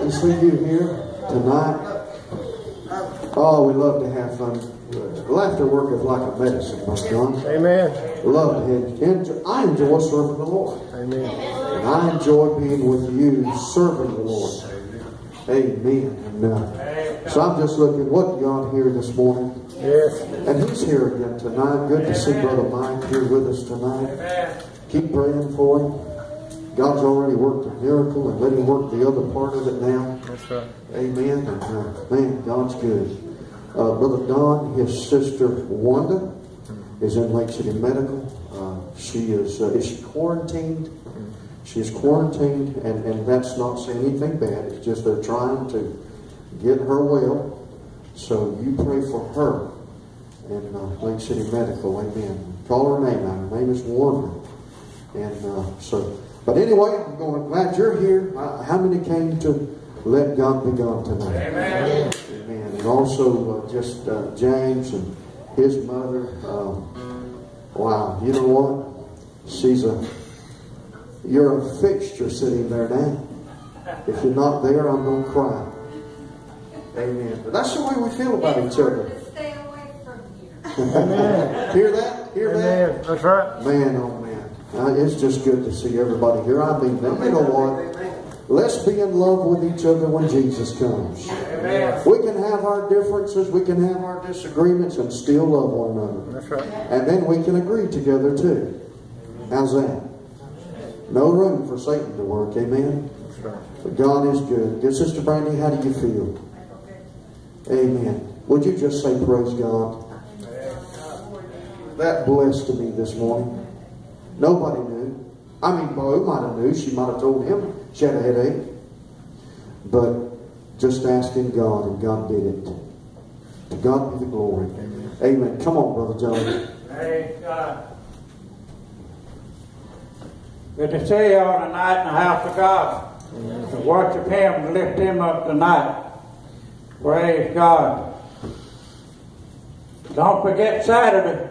to see you here tonight. Oh, we love to have fun. Laughter worketh like a medicine, Brother John. Amen. Love it. I enjoy serving the Lord. Amen. And I enjoy being with you, serving the Lord. Amen. And, so I'm just looking, what God here this morning? Yes. And He's here again tonight. Good to see Brother Mike here with us tonight. Keep praying for him. God's already worked a miracle, and let Him work the other part of it now. That's right. Amen. And, man, God's good. Brother Don, his sister Wanda is in Lake City Medical. She is she quarantined? She's quarantined, and that's not saying anything bad. It's just they're trying to get her well. So you pray for her in Lake City Medical. Amen. Call her name out. Her name is Wanda. And but anyway, I'm glad you're here. How many came to let God be God tonight? Amen. Amen. And also just James and his mother. Wow, you know what? You're a fixture sitting there now. If you're not there, I'm going to cry. Amen. But that's the way we feel about each other. Stay away from here. Amen. Hear that? Hear Amen. that? That's right. Man, oh man. It's just good to see everybody here. I mean, you know what? Let's be in love with each other when Jesus comes. Amen. We can have our differences, we can have our disagreements, and still love one another. That's right. And then we can agree together too. How's that? No room for Satan to work. Amen. That's right. But God is good. Good Sister Brandy, how do you feel? Amen. Would you just say praise God? That blessed me this morning. Nobody knew. I mean, Bo might have knew. She might have told him she had a headache. But just asking God, and God did it. To God be the glory. Amen. Come on, Brother John. Praise God. Good to see you all tonight in the house of God. To worship Him and lift Him up tonight. Praise God. Don't forget Saturday.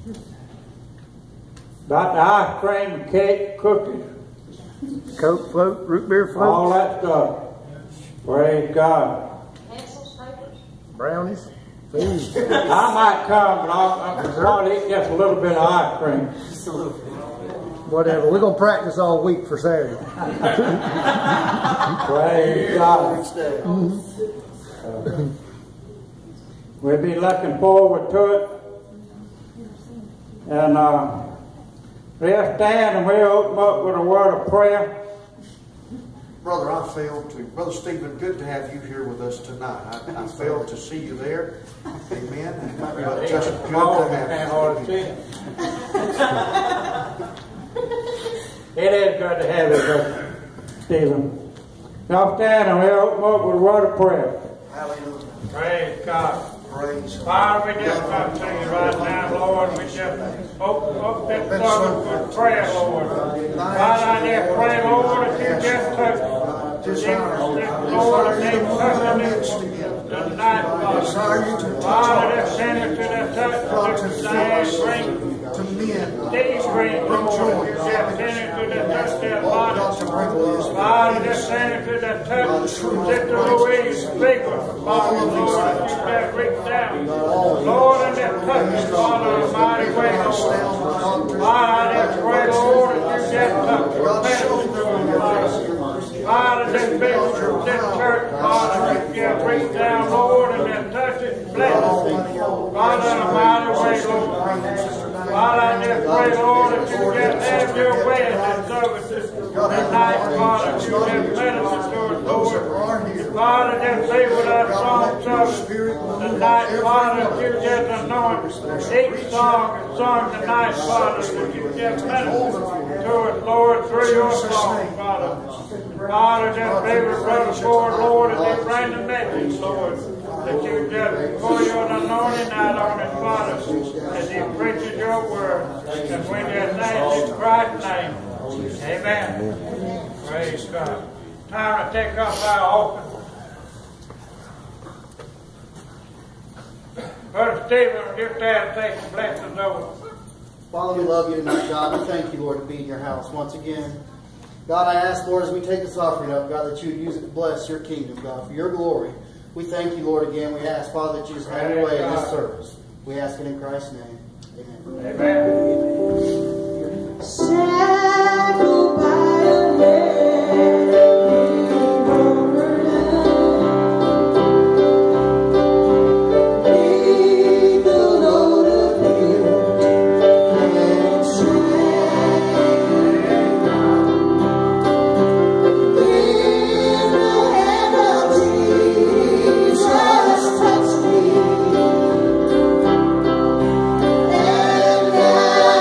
About the ice cream, cake, cookies. Coke float, root beer float. All that stuff. Praise God. Brownies. Food. I might come, but I'll probably eat just a little bit of ice cream. Just a little bit. Whatever. We're going to practice all week for Saturday. Praise God. We'll be looking forward to it. And we'll stand and we'll open up with a word of prayer. Brother, I failed to. Brother Stephen, good to have you here with us tonight. I failed to see you there. Amen. But just good to have you. It is good to have you, Brother Stephen. Now stand and we'll open up with a word of prayer. Hallelujah. Praise God. Praise Father, we just come to you right now, Lord. We just open up this service with prayer, Lord. Father, I just pray, Lord, that you just touch Lord, and they touch tonight, Father. Father, just send it to the touch of this land, bring these bring, Lord. You just send it to the touch of their body. Father, just send it to the touch of Sister Louise Baker, Father, Lord, that you just reach down. Lord, and just touch us, Father, in a mighty way, Lord. Father, I just pray, Lord, that you just touch your ministry, Father. Father, this church, Father, you just reach down, Lord, and just touch it, bless it. Father, in a mighty way, Lord. Father, I just pray, Lord, that you just have your way in this service tonight, Father. You just minister to us, Lord. Father, just be with us song service tonight, Father, that you just anoint each song and song tonight, Father, that you just minister to us, Lord, through your song, Father. Father, just be with Brother Ford, Lord, as he bring the message, Lord, that you just pour your anointing out on his Father, as he preaches your word, and we just thank in Christ's name. Amen. Praise God. Time to take up our offering. Brother Stephen, just have to take some blessings over. Father, we love you tonight, God. We thank you, Lord, to be in your house once again. God, I ask, Lord, as we take this offering up, God, that you would use it to bless your kingdom, God, for your glory. We thank you, Lord, again. We ask, Father, that you just have your way in this service. We ask it in Christ's name. Amen. Amen. Shackled by a heavy burden, beneath the load of guilt and shame, when the hand of Jesus touched me, and now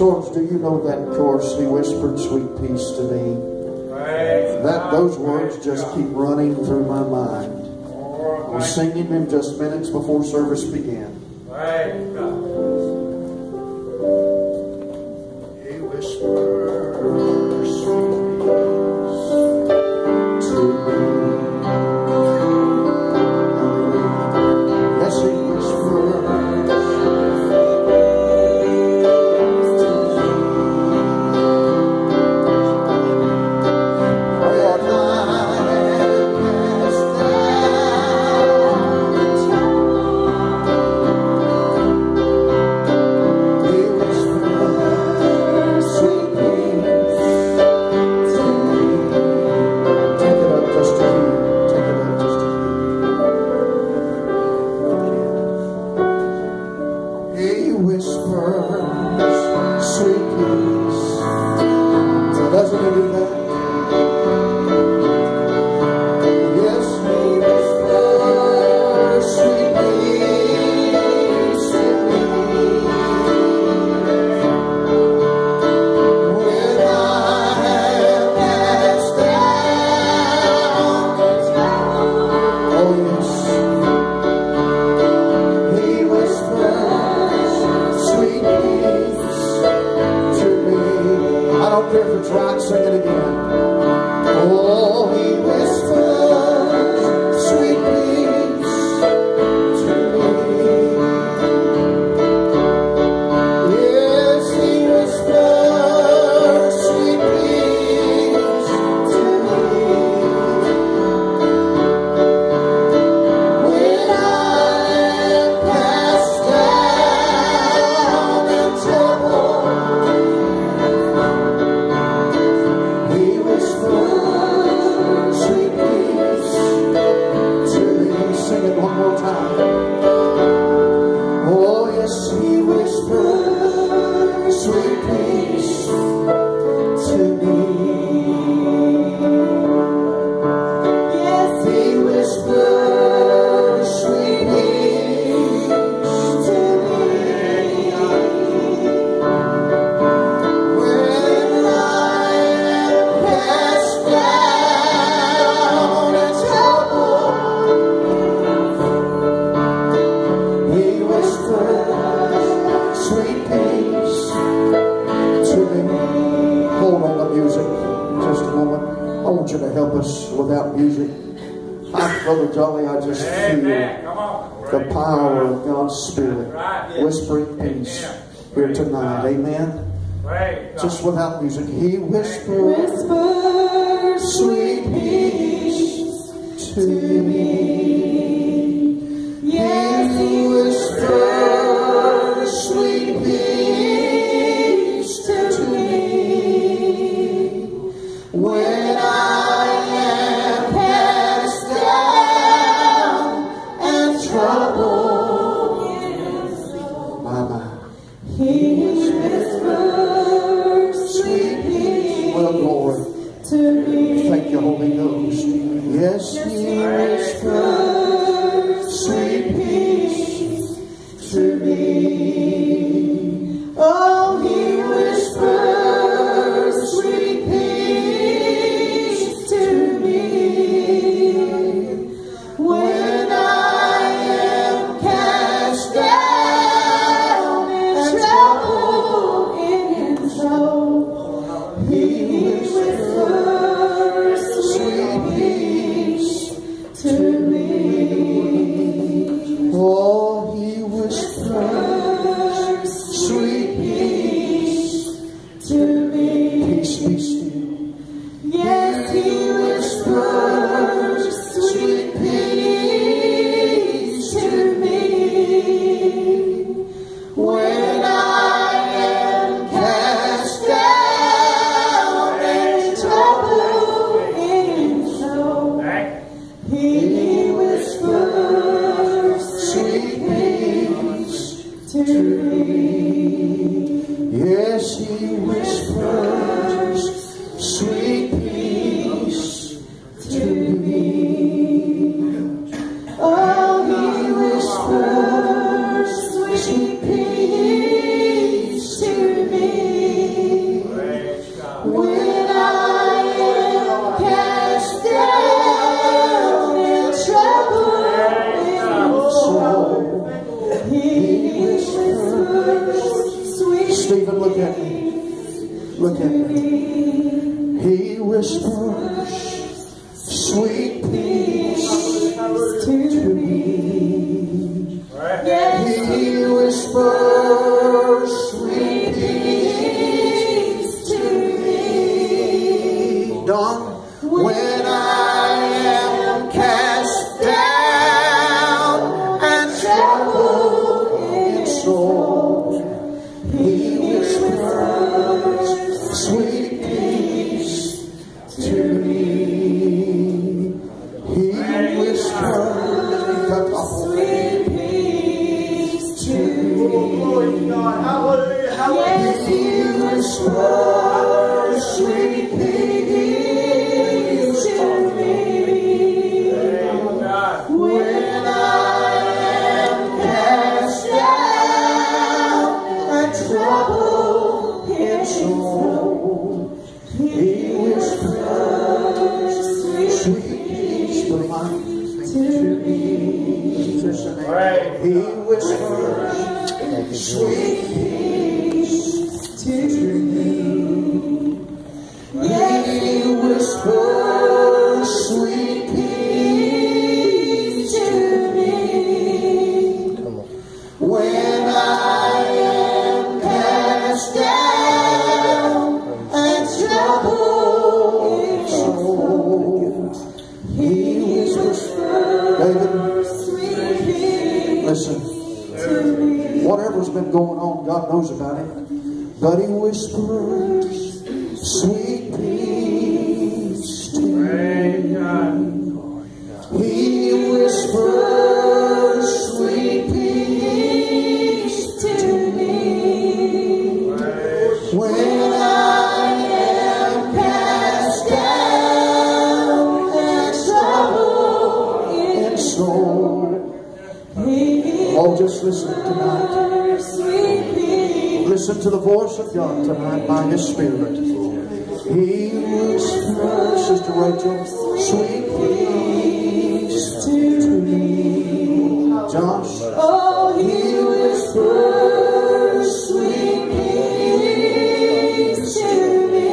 words, do you know that chorus? He whispered sweet peace to me. Those words just keep running through my mind. I was singing them just minutes before service began. He whispered sweet peace to me. Yes, he whispered. Just without music, he whispered sweet peace to me. Yes, he whispered sweet peace to me. When I am cast down and troubled, he thank you, Holy Ghost. Yes, he whispered sweet peace to me. Oh, he whispered sweet peace to me. When I am cast down and troubled in soul, he whispered sweet peace to me. Oh, he whispers sweet peace to me. Peace be still. Yes, he whispers sweet peace to me. When I am cast down and troubled in soul, he whispers sweet peace to me. Yes, he whispers sweet peace to me. whispers sweet peace to me. He whispers sweet peace to me. Dawn, when I am cast down and troubled in soul, He whispers sweet peace to me. He whispers sweet peace to me. Yes, He whispers sweet peace to me. When I am cast down and troubled in soul, He whispers sweet peace to me. He whispers sweet peace to me. He whispers sweet peace to me. When I am cast down and troubled in soul, He whispers. David, listen. Whatever's been going on, God knows about it. But He whispers sweet peace to me. He whispers sweet peace to me. When I am cast down and troubled in soul. Oh, just listen tonight. Listen to the voice of God tonight by His Spirit. He whispers, Sister Rachel, sweet peace to me. Josh. Oh, He whispers sweet peace to me.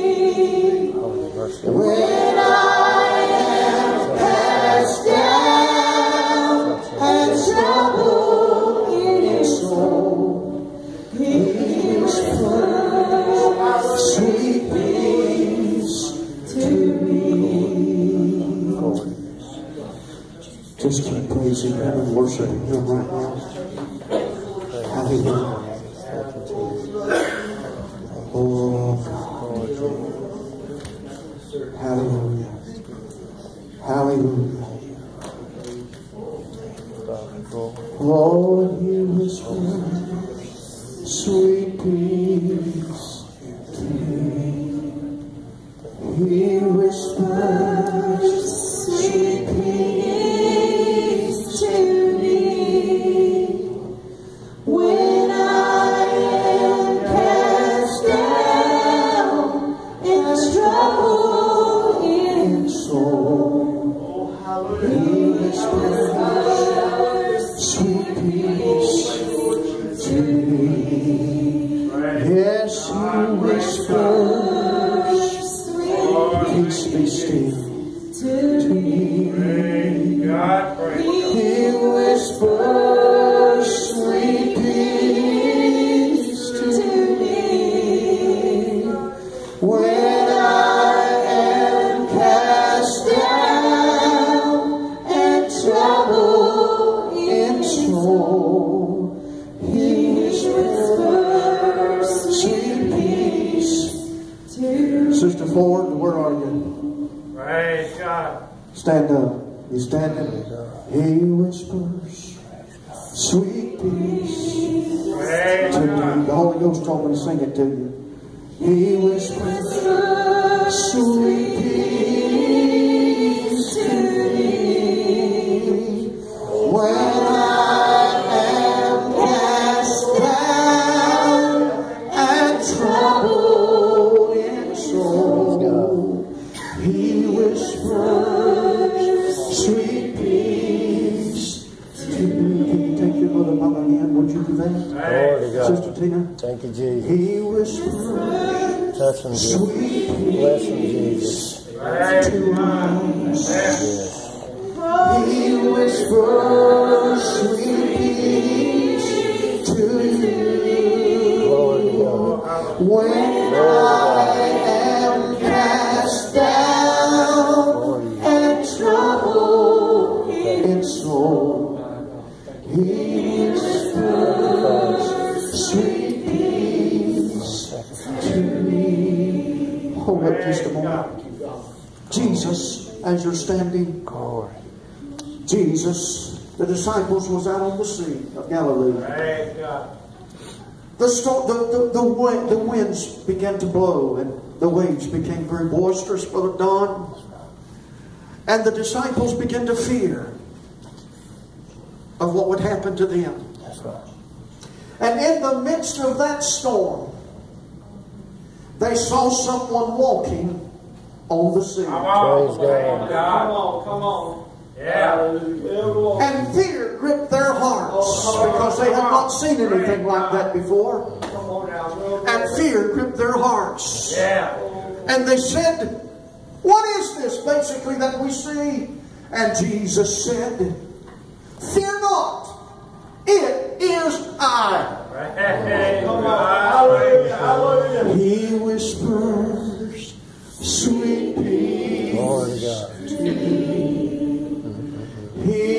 When I am cast down and troubled in soul, He whispers sweet peace to me. Just keep praising Him and worshiping Him right now. Hallelujah. Oh God. Hallelujah. Hallelujah. Lord, He whispers sweet peace to me. He whispers sweet peace to me. When I am cast down and troubled in soul, He whispers sweet peace to me. Yes, He whispers peace be still to me. He whispers sweet peace to me. When I am cast down and troubled in soul, He whispers sweet peace. Sister Ford, where are you? Praise God. Stand up. You standing? He whispers sweet peace to me. The Holy Ghost told me to sing it to you. He whispers sweet peace to me. When I am cast down and troubled in soul, He whispers sweet peace to me. Can you take your mother by the hand? Would you do that? Sister Tina? Thank you, Jesus. He whispers Touch him, Jesus. sweet Bless him, peace Jesus. to to us. He whispers sweet peace to you. When I am cast down and troubled in soul, He whispers sweet peace to me. Hold up just a moment. Jesus, as you're standing, Jesus, the disciples was out on the sea of Galilee. The winds began to blow and the waves became very boisterous, Brother Don. And the disciples began to fear of what would happen to them. That's right. And in the midst of that storm, they saw someone walking on the sea. Come on. Praise God. Come on. Yeah. And fear gripped their hearts because they had not seen anything like that before. And fear gripped their hearts. Yeah. And they said, "What is this basically that we see?" And Jesus said, "Fear not, it is I." Hallelujah. He whispers sweet peace. Glory to God. He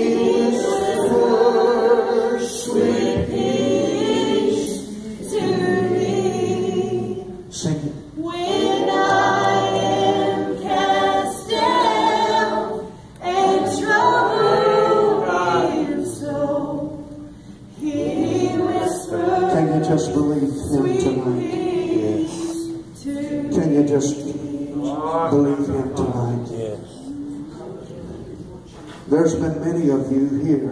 whispers sweet peace to me. Sing it. When I am cast down and troubled in soul, He whispers Can you just believe Him tonight? to Can you just believe Him tonight? Yes. There's been many of you here.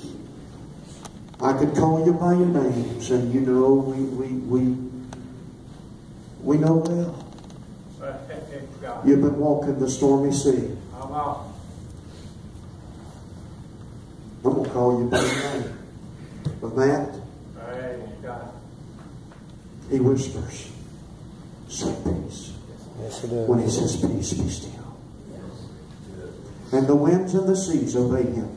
I could call you by your names, and you know we know well. You've been walking the stormy sea. Come on. I'm going to call you by your name. But Matt, Praise God. He whispers, "Sweet peace." Yes, it is. When He says, "Peace, be still." And the winds and the seas obey Him.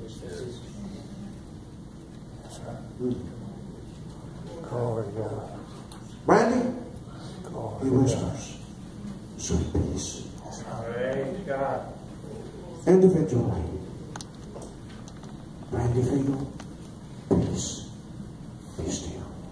That's right. Glory to God. Brandy, Glory He to God. whispers, "Sweet peace." That's right. Praise God. Individually, Brandy Fiegel, peace, be still.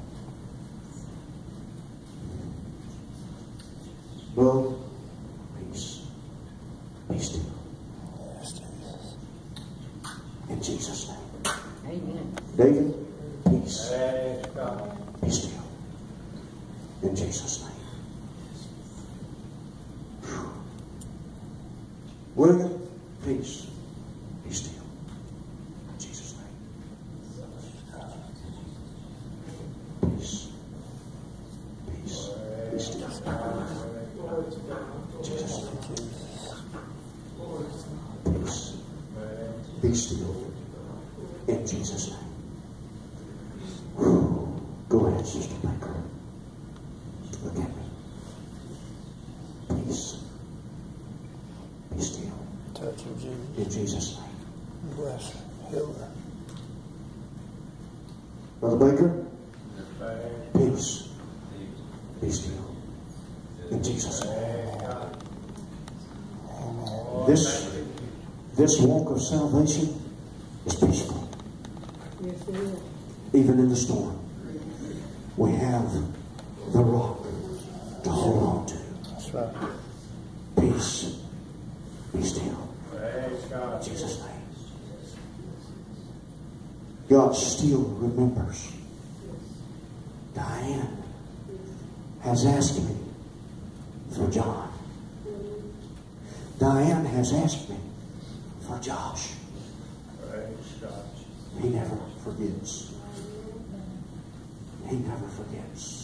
Bo, peace, be still. Yes, Jesus. In Jesus' name. Amen. David, peace, Praise God. be still. In Jesus' name. William, peace, be still. In Jesus' name. Peace, peace, be still. Jesus' name. Peace, be still. In Jesus' name. Go ahead, Sister Baker. Look at me. Peace. Be still. Touch him, Jesus. In Jesus' name. Bless her. Heal her. Brother Baker, peace. Be still. In Jesus' name. This walk of salvation is peaceful. Yes, it is. Even in the storm. We have the rock to hold on to. That's right. Peace. Be still. Praise God. In Jesus' name. God still remembers. Diane has asked me for John. Diane has asked me for Josh. Praise God. He never forgets. He never forgets.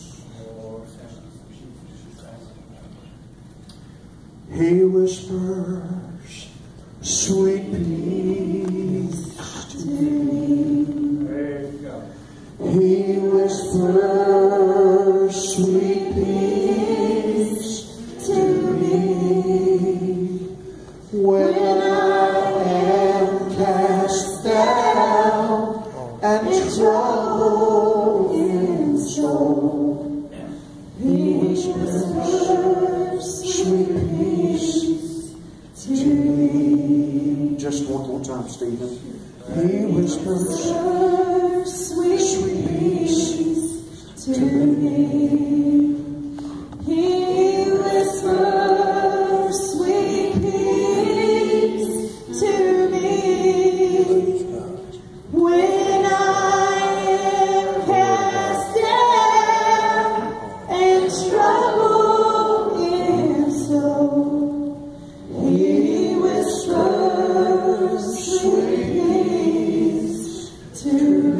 He whispers sweet peace to me. Praise God. He whispers sweet peace to me. when I am cast down and troubled in soul, He whispers sweet peace to me. Just one more time, Stephen. He whispers sweet peace to me. He whispers sweet peace to me when I am cast down and troubled in soul. He whispers sweet peace to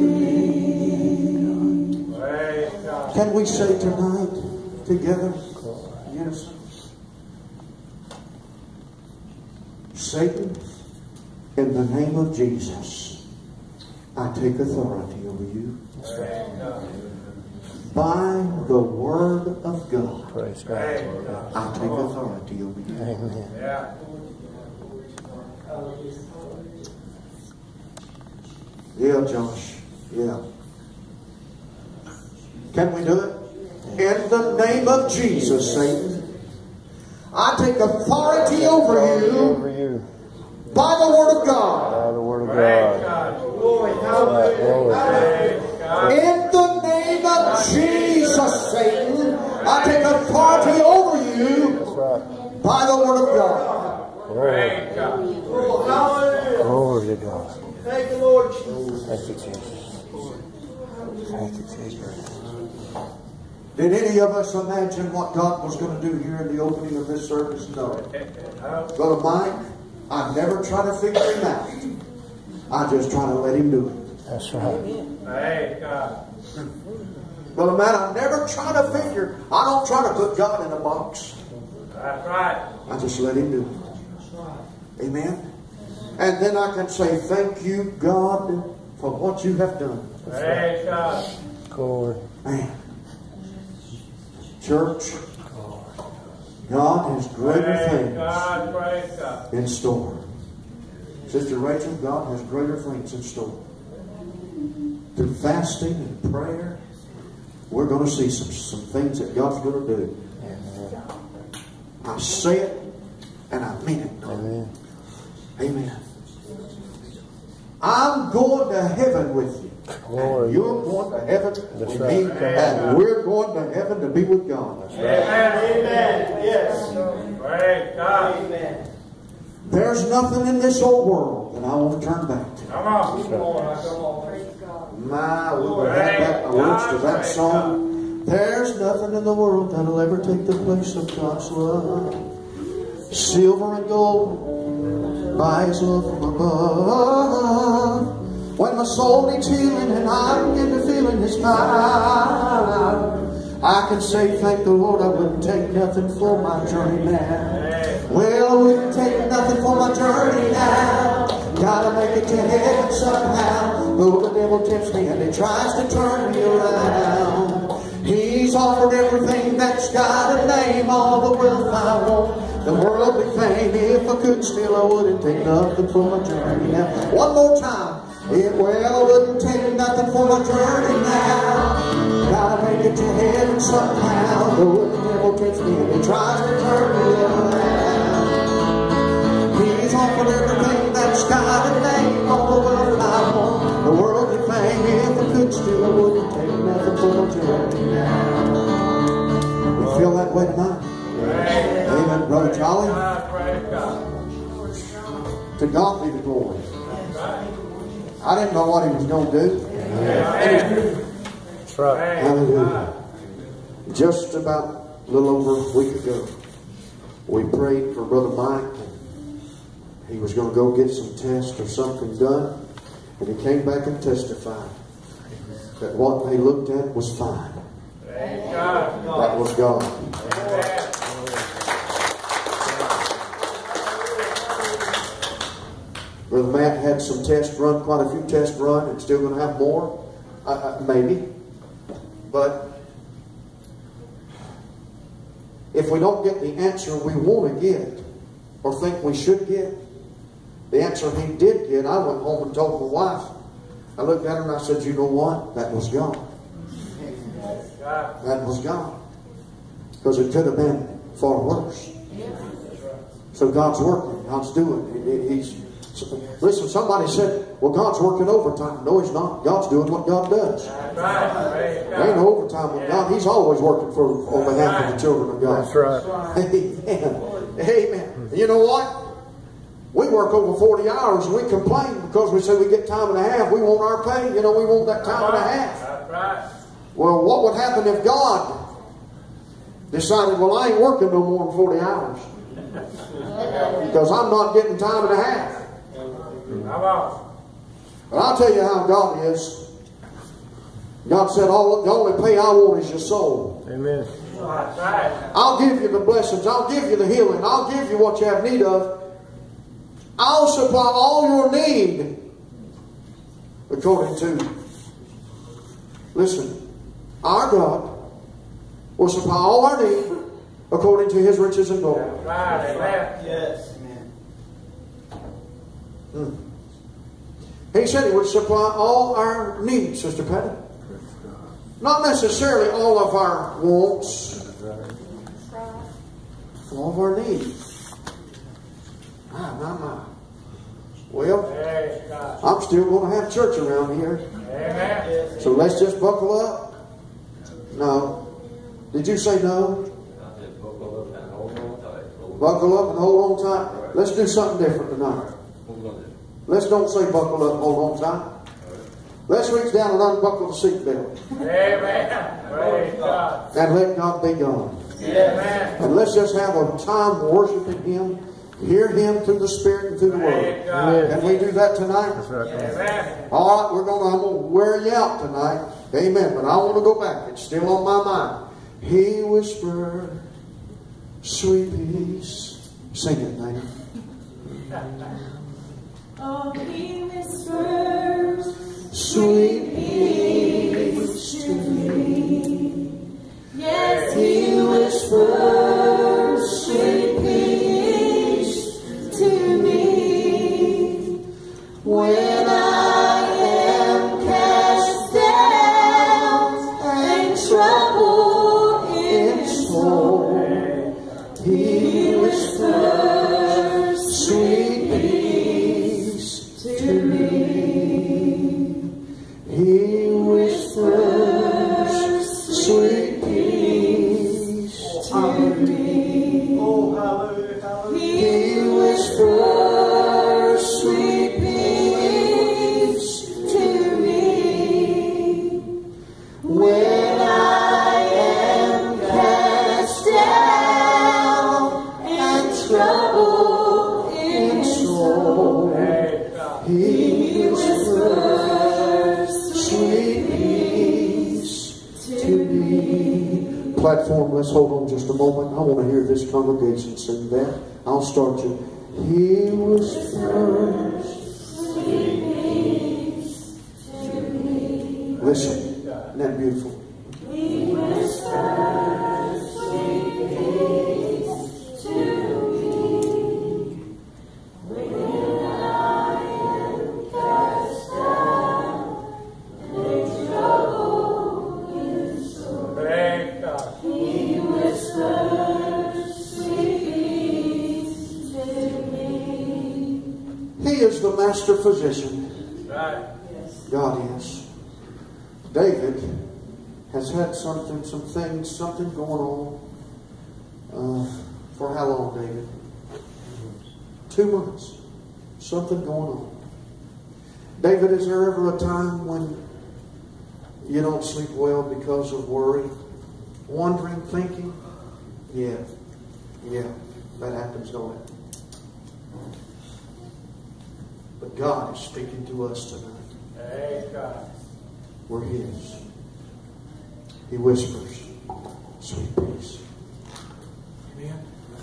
me. Can we say tonight together? Yes. Satan, in the name of Jesus, I take authority over you. By the word of God, Praise God. I take authority over you. Amen. Yeah. Yeah, Josh. Yeah. Can we do it? In the name of Jesus, Satan, I take authority over you by the word of God. By the word of God. Glory, In the name of Jesus, Satan, I take authority over you That's right. by the word of God. Glory. Glory to God. Thank you, Lord Jesus. Thank you, Jesus. Thank you, Jesus. Did any of us imagine what God was going to do here in the opening of this service? No. Brother Mike, I never try to figure him out. I just try to let him do it. That's right. Hey, God. Brother Matt, I never try to figure. I don't try to put God in a box. That's right. I just let him do it. Amen. And then I can say, thank you, God, for what you have done. Hey, God. Glory. Man. Church, God has greater Praise things God, praise God. in store. Sister Rachel, God has greater things in store. Through fasting and prayer, we're going to see some things that God's going to do. Amen. I say it and I mean it. Amen. Amen. I'm going to heaven with you. Glory. And you're going to heaven That's with right. me. And we're going to heaven to be with God. That's Amen. Amen. Yes. Praise God. Amen. There's nothing in this old world that I want to turn back to. Come on. Come on. My, we will have that, the words to that song. There's nothing in the world that'll ever take the place of God's love. Silver and gold buys love from above. When my soul needs healing and I begin to feel in His power, I can say, thank the Lord, I wouldn't take nothing for my journey now. Well, I wouldn't take nothing for my journey now. Gotta make it to heaven somehow. Though the devil tempts me and he tries to turn me around, He's offered everything that's got a name, all the wealth I want, the worldly fame. If I could still, I wouldn't take nothing for my journey now. One more time. Well, I wouldn't take nothing for my journey now. Gotta make it to heaven somehow. Though the devil tempts me and he tries to turn me around, He's offered everything that's got a name, all the wealth I want, the worldly fame. If I could still, I wouldn't take nothing for my journey now. You feel that way tonight? Amen, Brother Charlie. Praise God. To God be the glory. I didn't know what He was going to do. That's right. Hallelujah. Just about a little over a week ago, we prayed for Brother Mike. He was going to go get some tests or something done. And he came back and testified that what they looked at was fine. Praise God. That was God. Amen. Brother Matt had some tests run, quite a few tests run, and still going to have more, maybe. But if we don't get the answer we want to get, or think we should get? The answer he did get, I went home and told my wife. I looked at her and I said, you know what? That was God. That was God. Because it could have been far worse. So God's working. God's doing. Listen, somebody said, well, God's working overtime. No, He's not. God's doing what God does. There ain't no overtime with God. He's always working on behalf of the children of God. That's right. Amen. Amen. You know what? We work over 40 hours and we complain because we say we get time and a half. We want our pay. You know, we want that time and a half. Well, what would happen if God decided, well, I ain't working no more than 40 hours because I'm not getting time and a half? But I'll tell you how God is. God said, the only pay I want is your soul. Amen. I'll give you the blessings. I'll give you the healing. I'll give you what you have need of. I'll supply all your need according to, listen, our God will supply all our need according to His riches and glory. Yes. Amen. He said He would supply all our needs, Sister Patty. Not necessarily all of our wants. All of our needs. My. Well, I'm still going to have church around here. So let's just buckle up. No. Did you say no? Buckle up and hold on tight. Let's do something different tonight. Let's don't say buckle up and hold on tight. Let's reach down and unbuckle the seatbelt. And let God be God. And let's just have a time worshiping Him. Hear Him through the Spirit and through the Word. Can we do that tonight? That's right. All right, I'm going to wear you out tonight. Amen. But I want to go back. It's still on my mind. He whispered, sweet peace. Sing it, Nana. Oh, He whispers, Sweet peace to me. Yes, He whispers, sweet peace to me. When I am cast down and trouble in soul, He whispers, sweet peace to me. He whispers, sweet peace to me. Oh, hallelujah, hallelujah. He whispers, sweet peace to me. When I am cast down and trouble in soul, He whispers, sweet peace to me. Platform, let's hold on just a moment. I want to hear this congregation sing that. I'll start you. He whispers, Sweet peace to me. listen, isn't that beautiful? He whispers, sweet peace to me. When I am cast down and trouble in soul, He whispers, sweet peace to me. He is the master physician. God is. David has had something going on. For how long, David? 2 months. Something going on. David, is there ever a time when you don't sleep well because of worry? Wondering, thinking? Yeah, that happens, don't it? But God is speaking to us tonight. We're His. He whispers, sweet peace. Amen.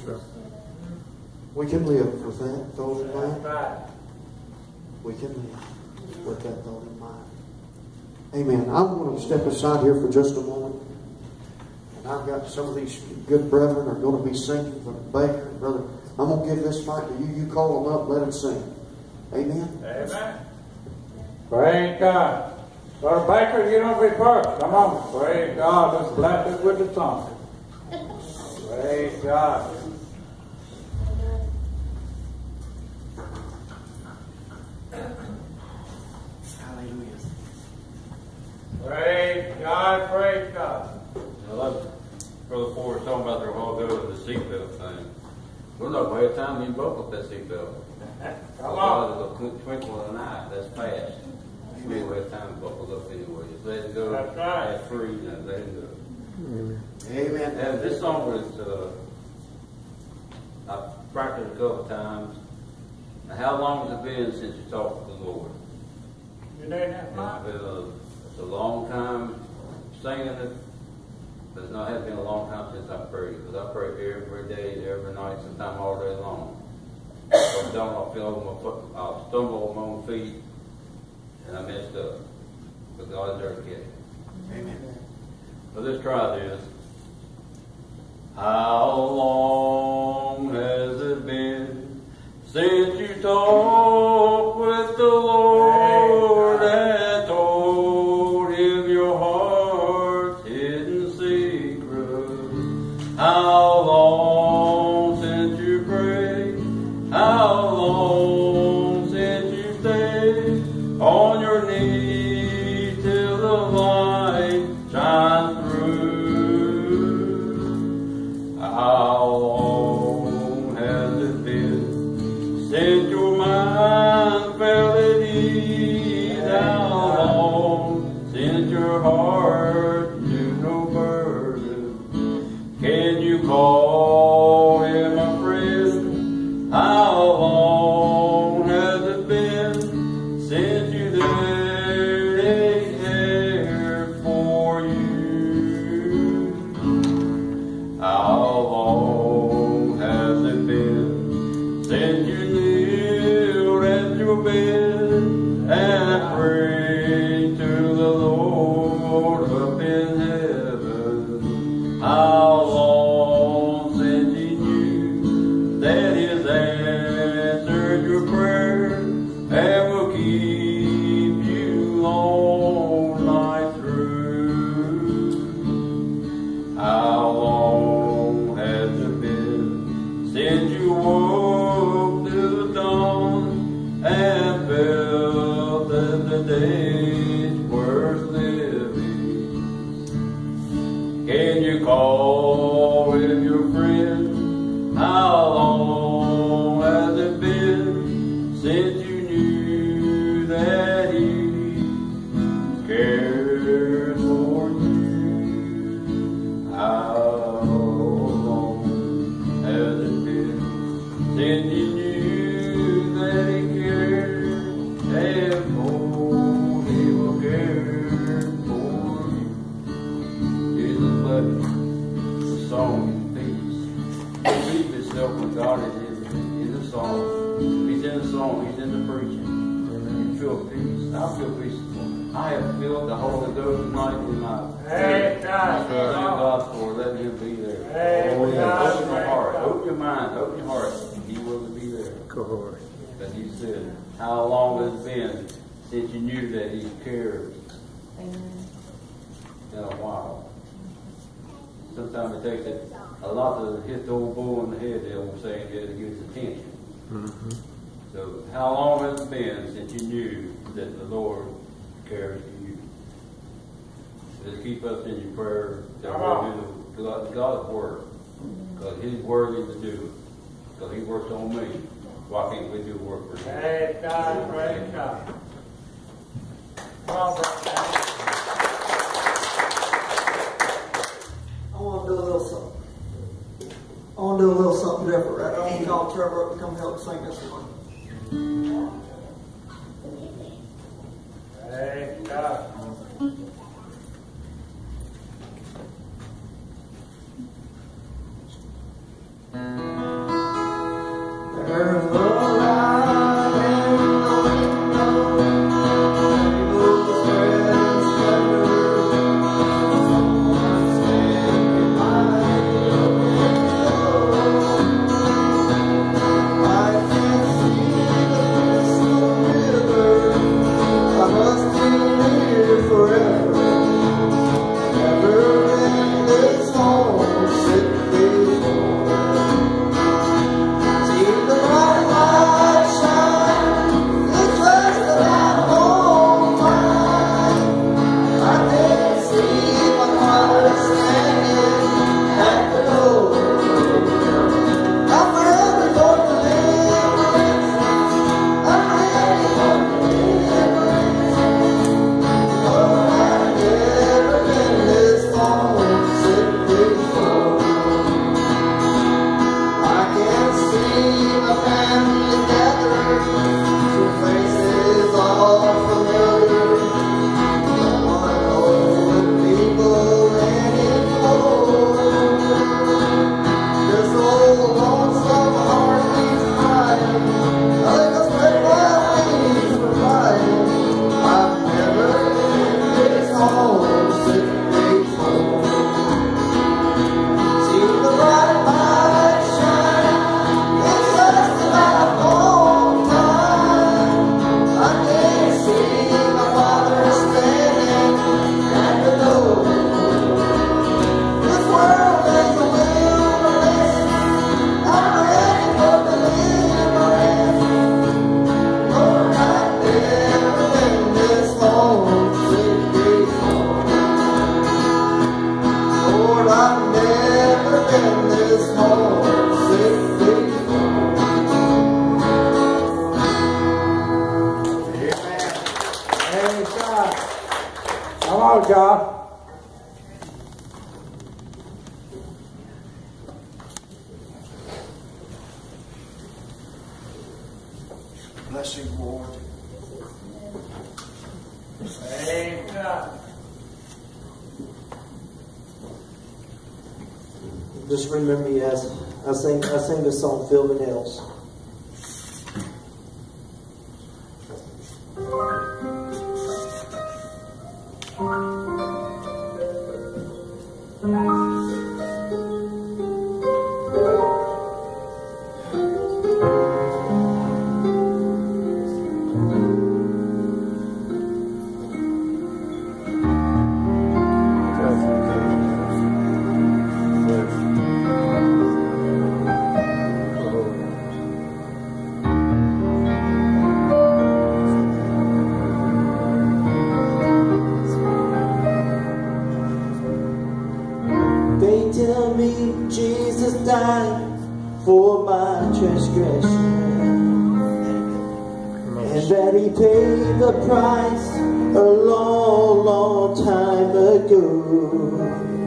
We can live with that thought in mind. We can live with that thought in mind. Amen. I'm going to step aside here for just a moment. And I've got some of these good brethren are going to be singing. Brother Baker, Brother I'm going to give this mic to you. You call them up, let them sing. Amen? Amen. Praise God. Brother Baker, you don't be first. Come on. Praise God. Let's bless it with the song. Praise God. Hallelujah. Praise God. Praise God. I love Brother Ford talking about their while ago the seatbelt thing. We're not by the time you buckle up that seatbelt. Come on. A twinkle of an eye. That's fast. We don't have time to buckle up anyway. Just let it go. That's right. Have free and let it go. Amen. And this song was, I've practiced a couple of times. Now, how long has it been since you talked with the Lord? You didn't have It's mine? been it's a long time singing it, but it's not been a long time since I prayed. Because I pray every day, every night, sometimes all day long. If I don't, I'll feel over my foot, I'll stumble on my own feet, and I messed up. But God is there to get it. Amen. So let's try this. How long has it been since you talked with the Lord and told Him your heart's hidden secret? How long since you prayed? How long since you stayed on your knees till the light shines through? How long has it been since your mind felt at ease? How long since your heart knew no burden? Can you call Him a friend? How long has it been since you let He care for you? How long has it been since you kneeled at your bed and prayed to the Lord up in heaven? How long since He knew that His answered your prayer and will keep you long night through? How long has it been since you woke to the dawn and felt that the day's worth living? Can you call Him your friend? How long has it been since you knew that He cared for you? How long has it been since you knew that He cared and oh, He will care for you? Jesus bless the song in peace. Believe itself when God is in the song. He's in the song, He's in the preaching. You feel peace. I feel peace. I have felt the Holy Ghost tonight in my Praise God. Thank God for letting Him be there. Praise God. Open your heart, Praise God. open your mind, open your heart. He will be there. Glory. But He said, how long has it been since you knew that He cares? Amen. In a while. Sometimes it takes a lot to hit the old bull in the head, the old saying, that it gets attention. So how long has it been since you knew that the Lord cares for you? Just keep us in your prayer that we do God's word. Because He's worthy to do it. Because He works on me. Why can't we do work for Him? Praise God. Praise God. Come on, brother. I want to do a little something. I want to do a little something different, right? I want to call Trevor up to come help sing this one. Praise God. There's a light in the window, rainbow threads flutter, someone standing by the window. on, God. Bless him, Lord. Praise God. Just remember me as I sing this song, Fill the Nails. They tell me Jesus died for my transgression, and that he paid the price a long, long time ago.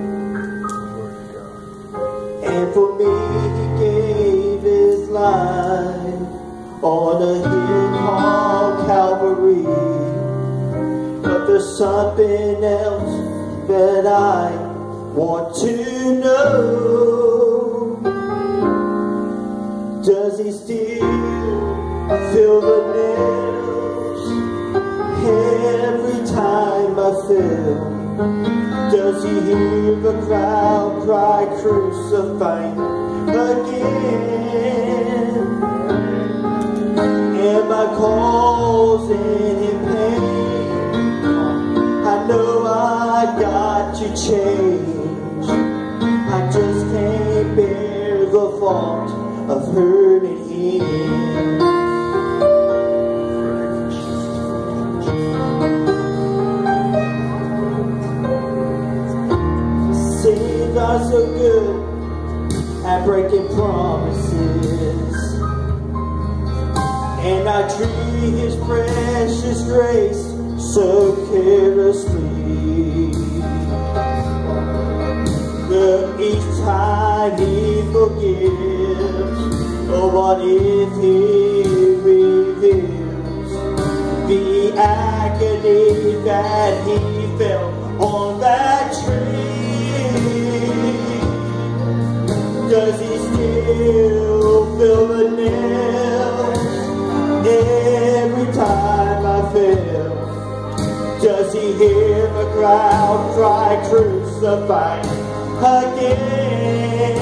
And for me he gave his life on a hill called Calvary. But there's something else that I want to know. Does he still feel the nails every time I feel? Does he hear the crowd cry, crucify again? Am I causing him pain? I know I got to change. I just can't bear the thought of hurting him. Sin are so good at breaking promises, and I treat his precious grace so carelessly. But each time he forgives, oh, what if he reveals the agony that he felt on that tree? Does he still feel the nails every time I fail? Does he hear the crowd cry, crucify again?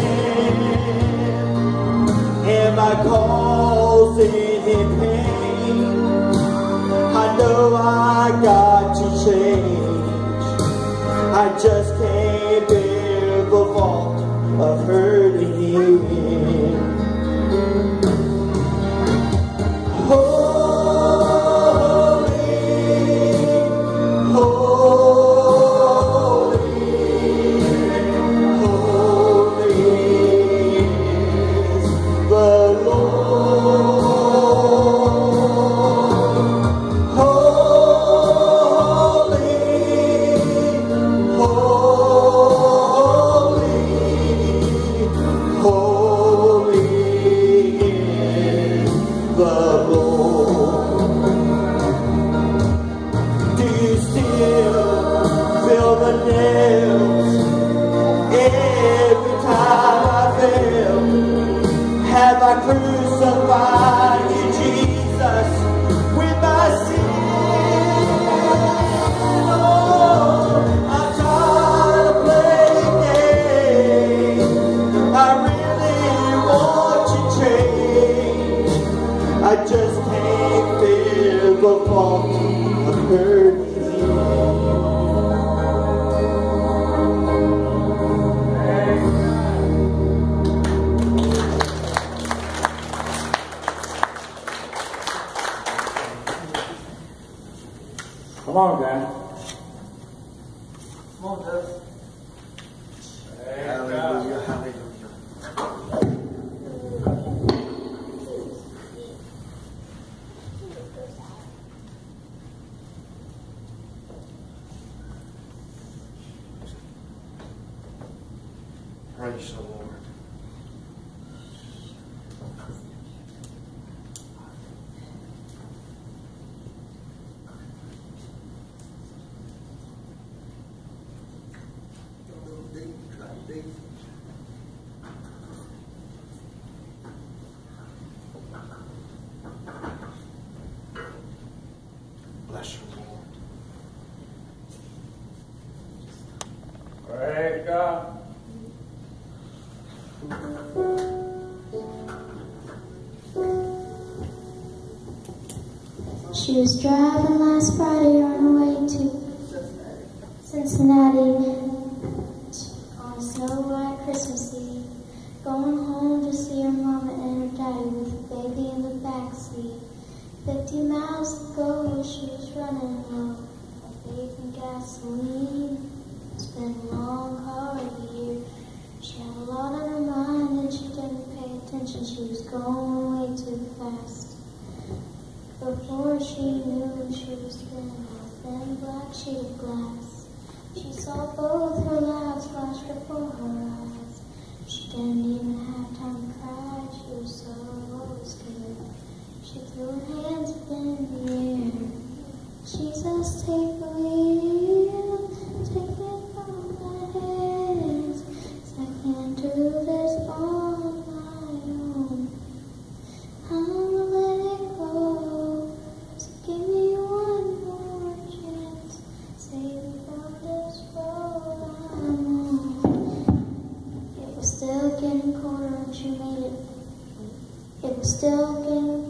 Am I causing him pain? I know I got to change. I just can't bear the thought of hurting him. Come on, Dan. Come on, Jeff. Hallelujah, hallelujah. Praise the Lord. Bless you, Lord. Praise God. She was driving last Friday on her way to Cincinnati on a snow white Christmas Eve, going home to see her mama and her daddy with a baby in the backseat. 50 miles to go, she was running low on faith and gasoline. It's been a long, hard year. She had a lot on her mind and she didn't pay attention. She was going way too fast. Before she knew, she was spinning a thin black sheet of glass. She saw both her lives flash before her eyes. She didn't even have time to cry. She was so scared. She threw her hands up in the air. Jesus, take the wheel, take it from my hands, 'cause I can't do this on my own. I'ma let it go, so give me one more chance, save me from this road I'm on. It was still getting colder when she made it. It was still getting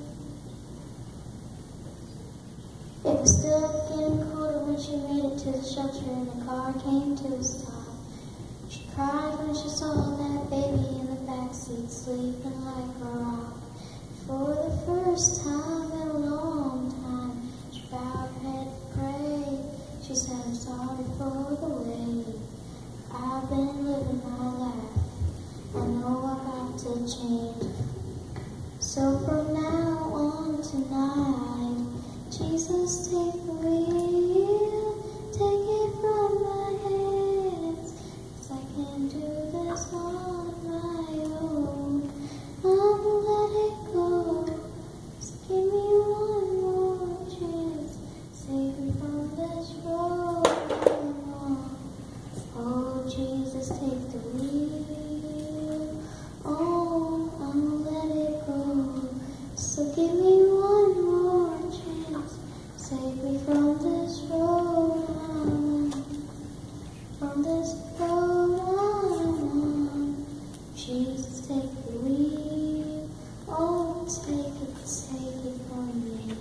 colder when she made it to the shelter and the car came to a stop. She cried when she saw that baby in the backseat sleeping like a rock. For the first time in a long time, she bowed her head to pray. She said, I'm sorry for the way I've been living my life. I know I got to change. So from now on tonight, Jesus, take the wheel, take it from my hands, 'cause I can't do this on my own. I'ma let it go, so give me one more chance, save me from this road I'm on. Oh, Jesus, take the wheel, oh, I'ma let it go, so give me one more chance, save me from this road I'm on, from this road I'm on. Jesus, take the wheel, oh, take it from me.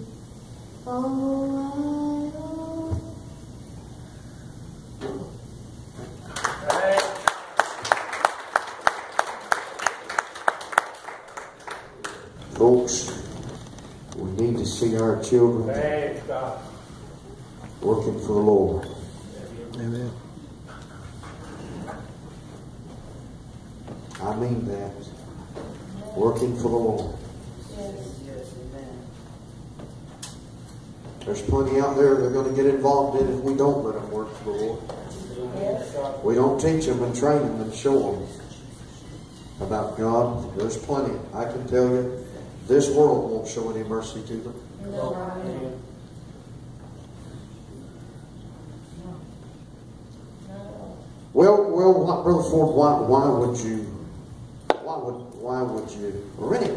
Oh, Folks, we need to see our children Praise God. working for the Lord. Amen. I mean that. Working for the Lord. There's plenty out there they're going to get involved in if we don't let them work for the Lord. We don't teach them and train them and show them about God. There's plenty. I can tell you, this world won't show any mercy to them. Well, Brother Ford, why would you, or anyone,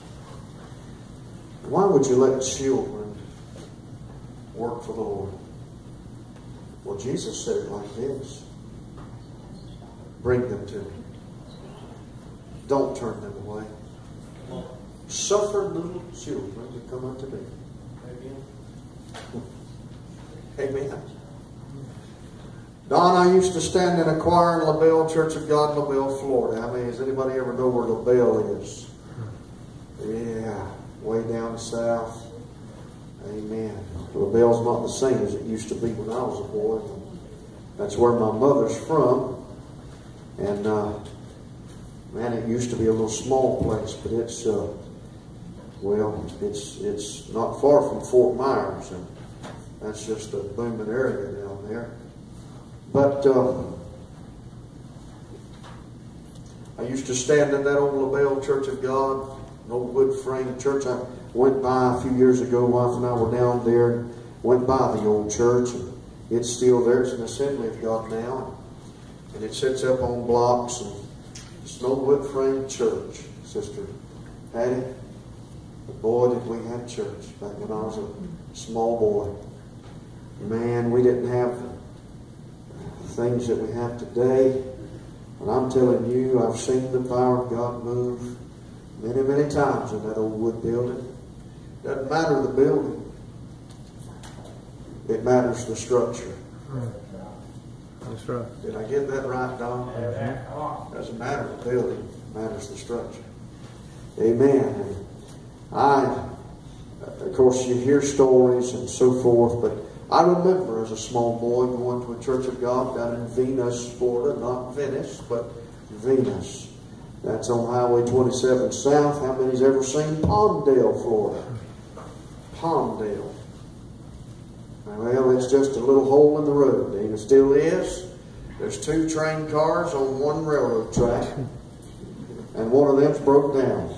why would you let children work for the Lord? Well, Jesus said it like this: bring them to me. Don't turn them away. Suffer little children to come unto me. Amen. Don, I used to stand in a choir in LaBelle, Church of God in LaBelle, Florida. How many, does anybody ever know where LaBelle is? Yeah, way down south. Amen. LaBelle's not the same as it used to be when I was a boy. That's where my mother's from. And, man, it used to be a little small place, but it's, it's not far from Fort Myers, and that's just a booming area down there. But I used to stand in that old LaBelle Church of God, an old wood frame church. I went by a few years ago, wife and I were down there, and went by the old church, and it's still there. It's an Assembly of God now, and it sits up on blocks, and it's an old wood frame church, Sister Patty. Boy, did we have church back when I was a small boy. Man, we didn't have the things that we have today. And I'm telling you, I've seen the power of God move many, many times in that old wood building. Doesn't matter the building. It matters the structure. That's right. Did I get that right, Don? Doesn't matter the building. It matters the structure. Amen. And of course, you hear stories and so forth, but I remember as a small boy going to a Church of God down in Venus, Florida, not Venice, but Venus. That's on Highway 27 South. How many's ever seen Palmdale, Florida? Palmdale. Well, it's just a little hole in the road, and it still is. There's 2 train cars on one railroad track, and one of them's broke down.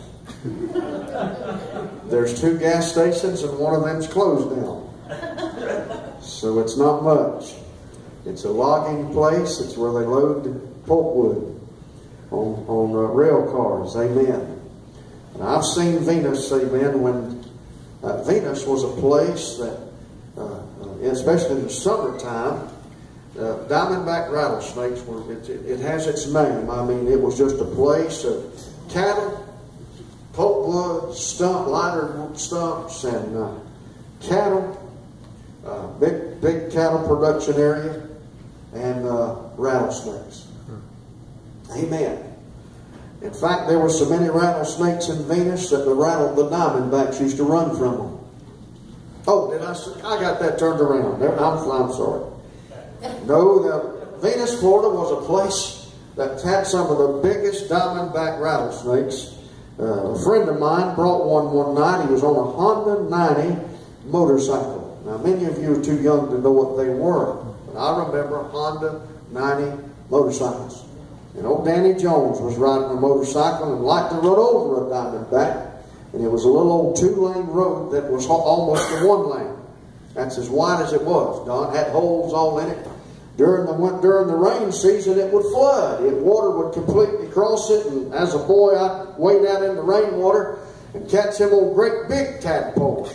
There's 2 gas stations, and one of them's closed down. So it's not much. It's a logging place. It's where they load the pulpwood on rail cars. Amen. And I've seen Venus, amen, when Venus was a place that, especially in the summertime, diamondback rattlesnakes were, it has its name. I mean, it was just a place of cattle, pulpwood, lighter stumps, and cattle. Big cattle production area, and rattlesnakes. Amen. In fact, there were so many rattlesnakes in Venus that the diamondbacks used to run from them. Oh, I got that turned around. I'm sorry. No, Venus, Florida was a place that had some of the biggest diamondback rattlesnakes. A friend of mine brought one night. He was on a Honda 90 motorcycle. Now, many of you are too young to know what they were, but I remember Honda 90 motorcycles. And old Danny Jones was riding a motorcycle and liked to run over a diamondback. And it was a little old 2-lane road that was almost a 1 lane. That's as wide as it was. Don had holes all in it. During the rain season, it would flood. Water would completely cross it. And as a boy, I'd wade out in the rainwater and catch them old great big tadpoles.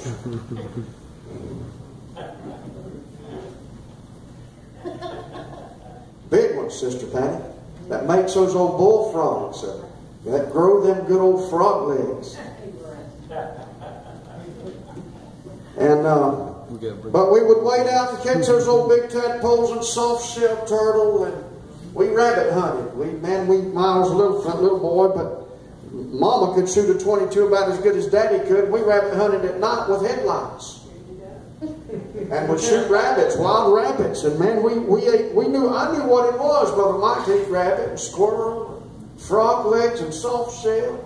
Big ones, Sister Patty. That makes those old bullfrogs that grow them good old frog legs. And but we would wade out and catch those old big tadpoles and soft-shell turtle, and we rabbit hunted. I was a little boy, but Mama could shoot a .22 about as good as Daddy could. We rabbit hunted at night with headlights. And would shoot rabbits, wild rabbits, and man, I knew what it was, Brother Mike, to eat rabbit and squirrel, frog legs and soft shell.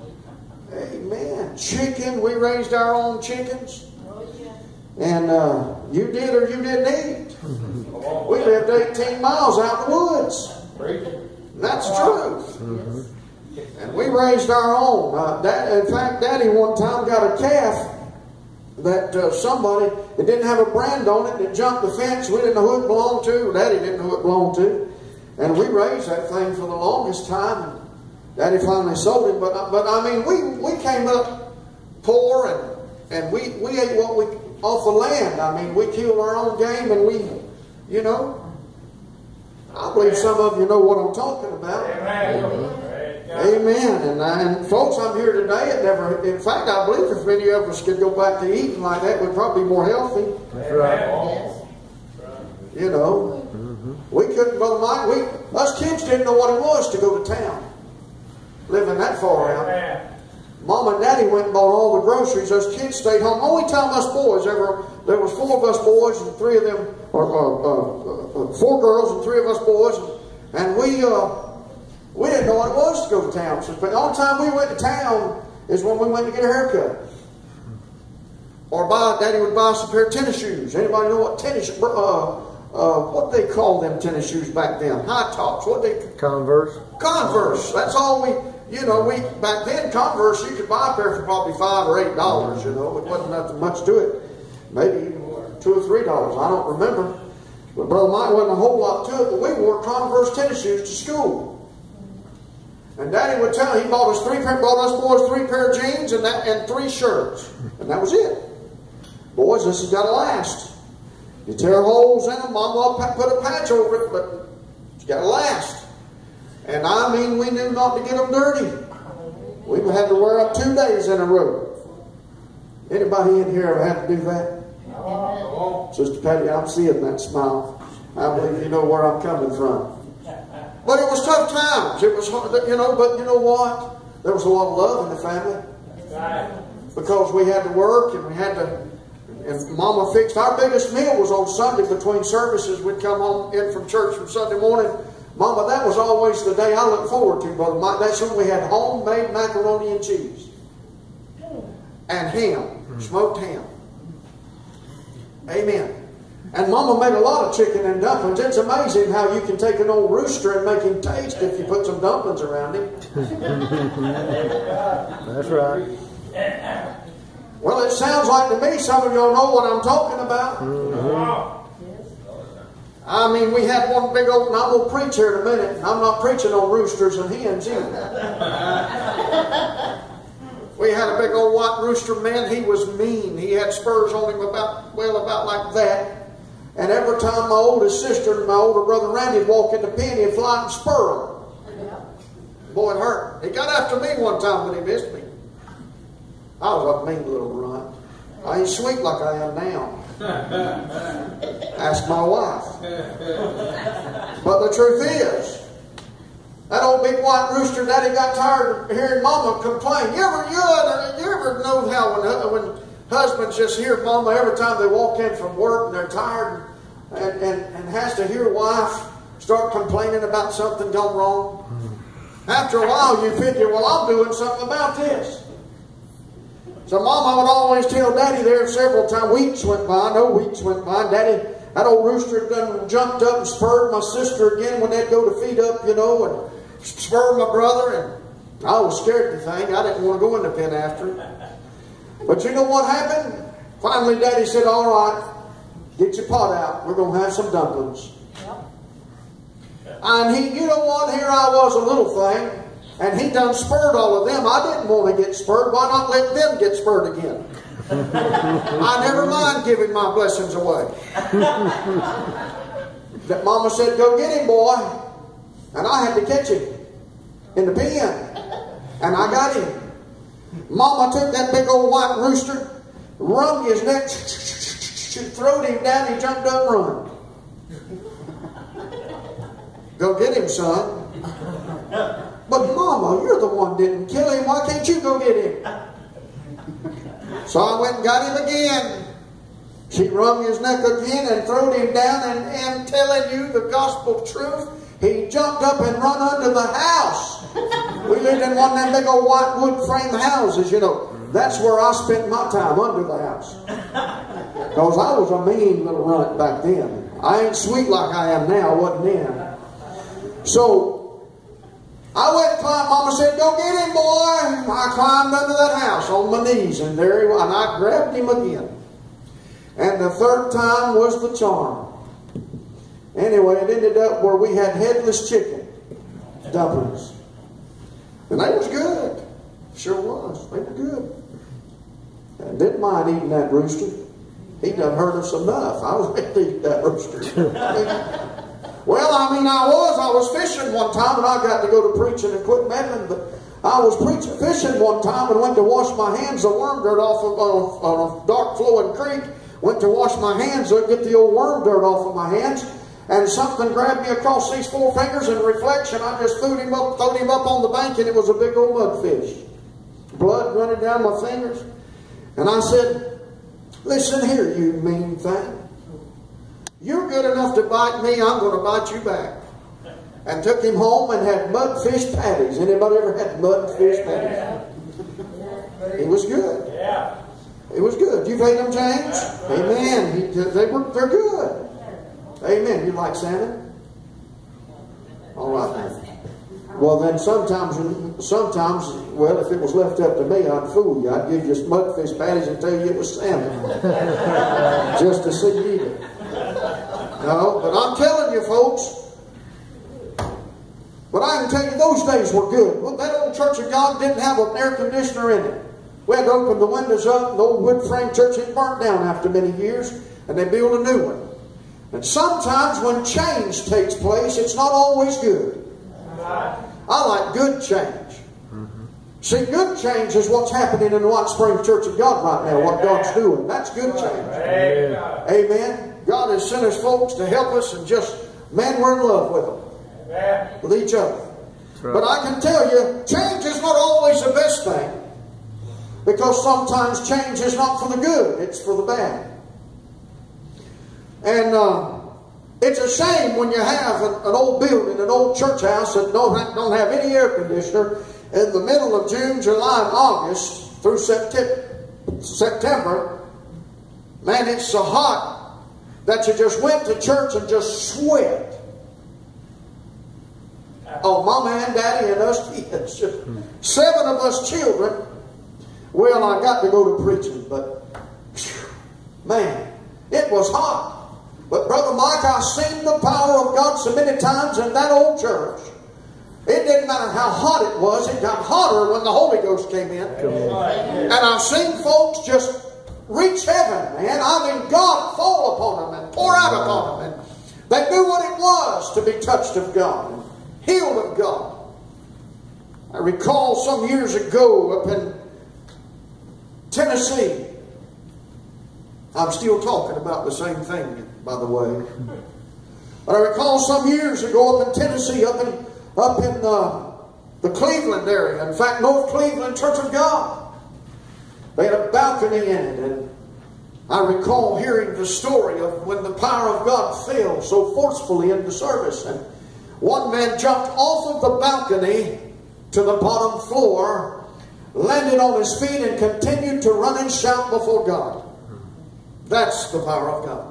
Amen. Chicken, we raised our own chickens. And you did or you didn't eat. We lived 18 miles out in the woods. And that's the truth. And we raised our own. In fact, Daddy one time got a calf that it didn't have a brand on it, and it jumped the fence. We didn't know who it belonged to. Daddy didn't know who it belonged to. And we raised that thing for the longest time, and Daddy finally sold it. But I mean, we came up poor, and we ate what off the land. I mean, we killed our own game, and I believe some of you know what I'm talking about. Amen. And folks, I'm here today. In fact, I believe if many of us could go back to eating like that, we'd probably be more healthy. That's right. We couldn't go to us kids didn't know what it was to go to town. Living that far out. Mom and Daddy went and bought all the groceries. Us kids stayed home. Only time us boys there was 4 of us boys and 3 of them, or 4 girls and 3 of us boys, and we didn't know what it was to go to town. But the only time we went to town is when we went to get a haircut. Or Daddy would buy us a pair of tennis shoes. Anybody know what tennis what they call them tennis shoes back then? High tops. What they? Converse. Converse. That's all we. We back then Converse you could buy a pair for probably $5 or $8. It wasn't nothing much to it. Maybe $2 or $3. I don't remember. But Brother Mike wasn't a whole lot to it. But we wore Converse tennis shoes to school. And Daddy would tell he bought us boys 3 pair of jeans and 3 shirts, and that was it. Boys, this has got to last. You tear holes in them, Mom will put a patch over it, but it's got to last. And I mean, we knew not to get them dirty. We had to wear them 2 days in a row. Anybody in here ever had to do that? Sister Patty, I'm seeing that smile. I believe you know where I'm coming from. But it was tough times. It was hard, but you know what? There was a lot of love in the family. Because we had to work and we had to, and Mama fixed, our biggest meal was on Sunday between services. We'd come home in from church from Sunday morning. Mama, that was always the day I looked forward to, Brother Mike. That's when we had homemade macaroni and cheese. And ham, smoked ham. Amen. And Mama made a lot of chicken and dumplings. It's amazing how you can take an old rooster and make him taste if you put some dumplings around him. That's right. Well, it sounds like to me some of y'all know what I'm talking about. I mean, we had one big old, and I'm going to preach here in a minute. I'm not preaching on roosters and hens either. We had a big old white rooster, man. He was mean. He had spurs on him about like that. And every time my oldest sister and my older brother Randy would walk in the pen, he'd fly and spur him. Boy, it hurt. He got after me one time, but he missed me. I was a mean little runt. I ain't sweet like I am now. Ask my wife. But the truth is, that old big white rooster, Daddy got tired of hearing Mama complain. You ever know how when husbands just hear Mama every time they walk in from work and they're tired and has to hear wife start complaining about something gone wrong? After a while you figure, well, I'm doing something about this. So Mama would always tell Daddy there several times. Weeks went by, Daddy, that old rooster done jumped up and spurred my sister again when they'd go to feed up, and spurred my brother. And I was scared to think. I didn't want to go in the pen after him. But you know what happened? Finally, Daddy said, all right, get your pot out. We're going to have some dumplings. And he, you know what? Here I was, a little thing. And he done spurred all of them. I didn't want to get spurred. Why not let them get spurred again? I never mind giving my blessings away. That Mama said, go get him, boy. And I had to catch him in the pen. And I got him. Mama took that big old white rooster, wrung his neck, throwed him down, he jumped up and run. Go get him, son. But Mama, you're the one didn't kill him. Why can't you go get him? So I went and got him again. She wrung his neck again and throwed him down, and telling you the gospel truth, he jumped up and run under the house. We lived in one of them big old white wood frame houses, That's where I spent my time, under the house. Because I was a mean little runt back then. I ain't sweet like I am now, I wasn't then. So I went and climbed. Mama said, go get him, boy. I climbed under that house on my knees, and there he was. And I grabbed him again. And the third time was the charm. Anyway, it ended up where we had headless chicken dumplings. And they was good. Sure was. They were good. And didn't mind eating that rooster. He done hurt us enough. I was ready to eat that rooster. Well, I was fishing one time, and I got to go to preaching and quit meddling, but I was fishing one time and went to wash my hands. The worm dirt off of a dark flowing creek. Went to wash my hands, get the old worm dirt off of my hands, and something grabbed me across these 4 fingers. In reflection, I just throwed him up on the bank, and it was a big old mudfish. Blood running down my fingers. And I said, listen here, you mean thing. You're good enough to bite me, I'm going to bite you back. And took him home and had mudfish patties. Anybody ever had mudfish patties? It was good. It was good. You've ate them, James? Amen. They're good. Amen. You like salmon? All right. Well, then sometimes, well, if it was left up to me, I'd fool you. I'd give you mudfish patties and tell you it was salmon. Just to see you eat it. No, but I'm telling you, folks, but I can tell you those days were good. Well, that old Church of God didn't have an air conditioner in it. We had to open the windows up. The old wood frame church had burnt down after many years, and they built a new one. And sometimes when change takes place, it's not always good. I like good change. See, good change is what's happening in the White Springs Church of God right now, what God's doing. That's good change. Amen. God has sent us folks to help us, and just, man, we're in love with them. With each other. But I can tell you, change is not always the best thing. Because sometimes change is not for the good, it's for the bad. And it's a shame when you have an old building, an old church house that don't have any air conditioner in the middle of June, July, and August through September. Man, it's so hot that you just went to church and just sweat. Oh, Mama and Daddy and us kids. 7 of us children. Well, I got to go to preaching, but man, it was hot. But Brother Mike, I've seen the power of God so many times in that old church. It didn't matter how hot it was, it got hotter when the Holy Ghost came in. And I've seen folks just reach heaven, man. I mean, God fall upon them and pour out upon them. And they knew what it was to be touched of God and healed of God. I recall some years ago up in Tennessee. I'm still talking about the same thing, by the way. But I recall some years ago up in Tennessee, up in the Cleveland area. In fact, North Cleveland Church of God. They had a balcony in it. And I recall hearing the story of when the power of God fell so forcefully in the service. And one man jumped off of the balcony to the bottom floor, landed on his feet, and continued to run and shout before God. That's the power of God.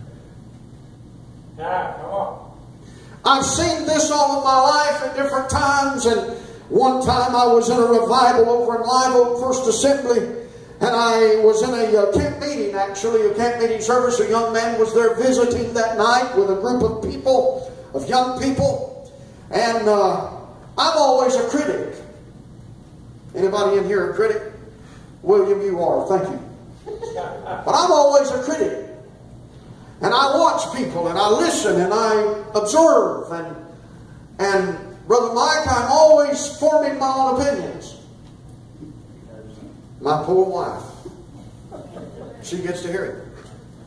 Come on. I've seen this all of my life at different times, and one time I was in a revival over in Live Oak First Assembly, and I was in a camp meeting, actually, a camp meeting service. A young man was there visiting that night with a group of people, of young people, and I'm always a critic. Anybody in here a critic? William, you are. Thank you. But I'm always a critic. And I watch people, and I listen, and I observe. And Brother Mike, I'm always forming my own opinions. My poor wife. She gets to hear it.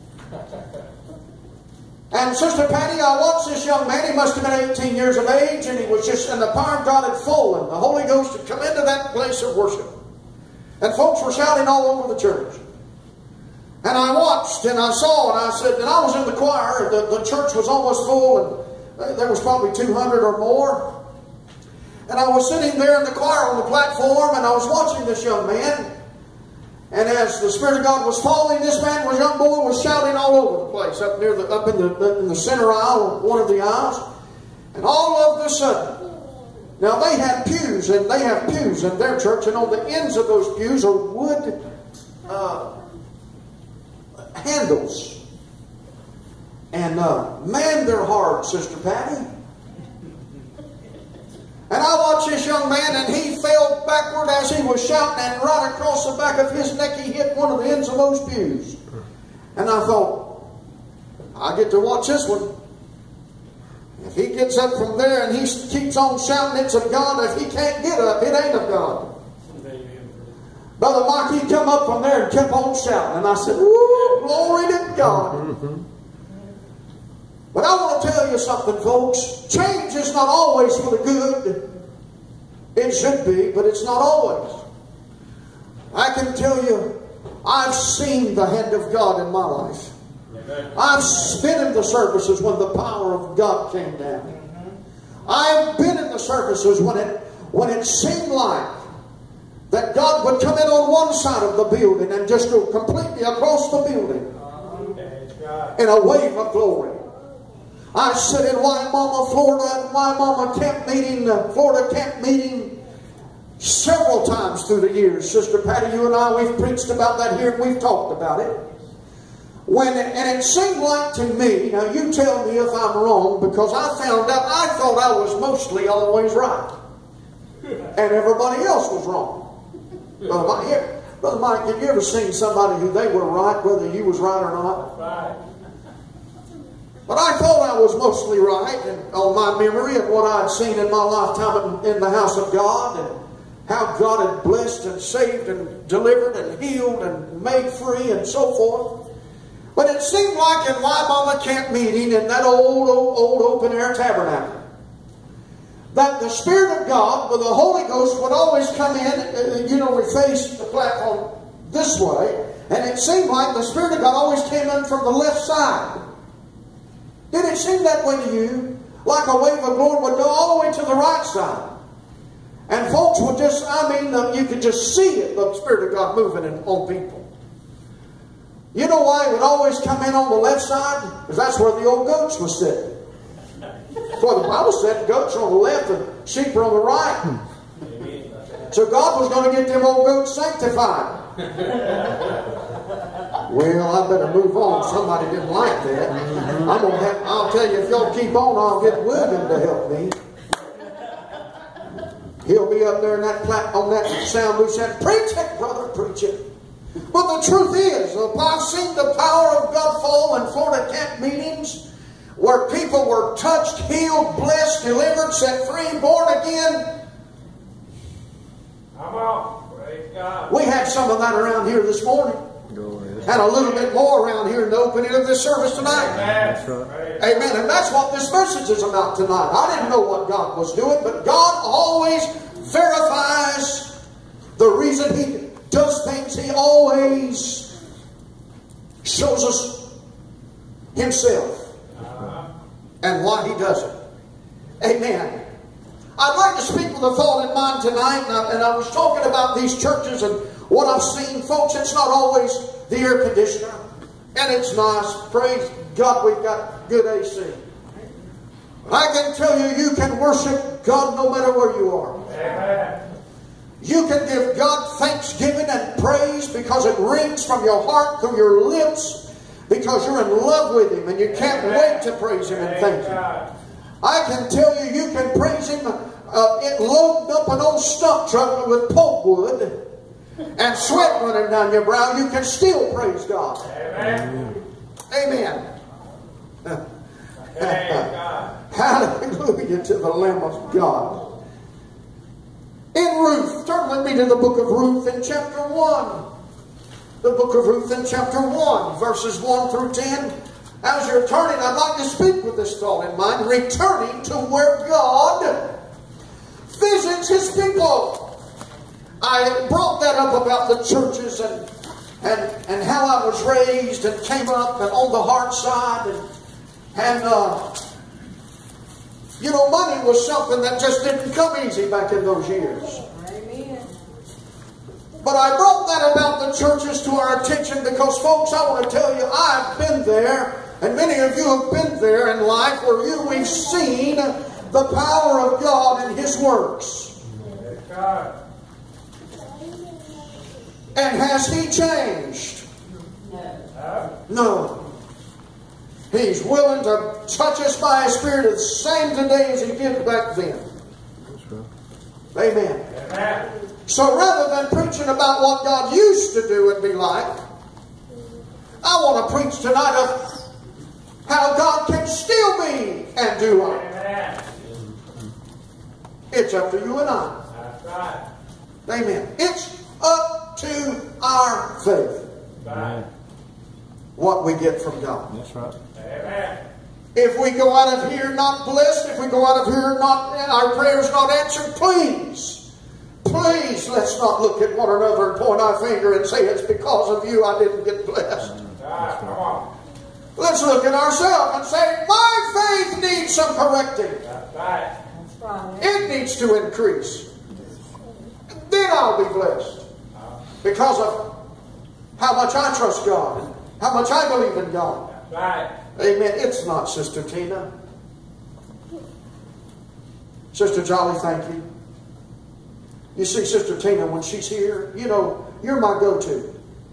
And Sister Patty, I watched this young man. He must have been 18 years of age, and he was just, and the power of God had fallen. The Holy Ghost had come into that place of worship. And folks were shouting all over the church. And I watched, and I saw, and I said, and I was in the choir. The church was almost full, and there was probably 200 or more. And I was sitting there in the choir on the platform, and I was watching this young man. And as the Spirit of God was falling, this young boy was shouting all over the place, up in the center aisle, one of the aisles. And all of a sudden, now they have pews in their church, and on the ends of those pews are wood handles. And man, they're hard, Sister Patty. And I watched this young man, and he fell backward as he was shouting, and right across the back of his neck he hit one of the ends of those pews. And I thought, I get to watch this one. If he gets up from there and he keeps on shouting it's of God, if he can't get up, it ain't of God. Brother Mike, he come up from there and kept on shouting. And I said, woo, glory to God. But I want to tell you something, folks. Change is not always for the good. It should be, but it's not always. I can tell you, I've seen the hand of God in my life. I've been in the services when the power of God came down. I've been in the services when it seemed like that God would come in on one side of the building and just go completely across the building in a wave of glory. I sit in Wimauma, Florida, and Wimauma camp meeting, Florida camp meeting, several times through the years. Sister Patty, you and I, we've preached about that here and we've talked about it. And it seemed like to me, now you tell me if I'm wrong, because I found out, I thought I was mostly always right. And everybody else was wrong. Brother Mike, have you ever seen somebody who they were right, whether you was right or not? Right. But I thought I was mostly right and on my memory and what I'd seen in my lifetime in the house of God, and how God had blessed and saved and delivered and healed and made free and so forth. But it seemed like in Wimauma camp meeting in that old open-air tabernacle, that the Spirit of God, with the Holy Ghost, would always come in. You know, we faced the platform this way, and it seemed like the Spirit of God always came in from the left side. Did it seem that way to you? Like a wave of glory would go all the way to the right side. And folks would just, you could just see it, the Spirit of God moving on people. You know why it would always come in on the left side? Because that's where the old goats were sitting. That's why the Bible said goats are on the left and sheep are on the right. So God was going to get them old goats sanctified. Well, I better move on. Somebody didn't like that. I'll tell you, if y'all keep on, I'll get William to help me. He'll be up there in on that sound booth saying, "Preach it, brother, preach it." But the truth is, I've seen the power of God fall in Florida camp meetings where people were touched, healed, blessed, delivered, set free, born again. Come on. Praise God. We had some of that around here this morning. And a little bit more around here in the opening of this service tonight. Amen. Amen. And that's what this message is about tonight. I didn't know what God was doing, but God always verifies the reason He does things. He always shows us Himself and why He does it. Amen. I'd like to speak with a thought in mind tonight, and I was talking about these churches and what I've seen. Folks, it's not always the air conditioner, and it's nice. Praise God, we've got good AC. I can tell you, you can worship God no matter where you are. Amen. You can give God thanksgiving and praise because it rings from your heart through your lips, because you're in love with Him and you can't wait to praise Him and thank Him. I can tell you, you can praise Him loading up an old stump truck with pulpwood and sweat running down your brow. You can still praise God. Amen. Amen. Amen. Hallelujah to the Lamb of God. In Ruth, turn with me to the book of Ruth in chapter 1. The book of Ruth in chapter 1, verses 1 through 10. As you're turning, I'd like to speak with this thought in mind. Returning to where God visits His people. I brought that up about the churches and how I was raised and came up and on the hard side. You know, money was something that just didn't come easy back in those years. Amen. But I brought that about the churches to our attention because, folks, I want to tell you, I've been there, and many of you have been there in life where we've seen the power of God in His works. God. And has He changed? No. He's willing to touch us by His Spirit the same today as He did back then. Amen. Amen. So rather than preaching about what God used to do and be like, I want to preach tonight of how God can still be and do like. Amen. It's up to you and I. That's right. Amen. It's up to our faith. Right. What we get from God. That's right. Amen. If we go out of here not blessed, if we go out of here not, and our prayers not answered, please, let's not look at one another and point our finger and say it's because of you I didn't get blessed. Right. Come on. Let's look at ourselves and say, my faith needs some correcting. That's right. That's right. It needs to increase. Then I'll be blessed. Because of how much I trust God and how much I believe in God. That's right. Amen. It's not, Sister Tina. Sister Jolly, thank you. You see, Sister Tina, when she's here, you know, you're my go-to.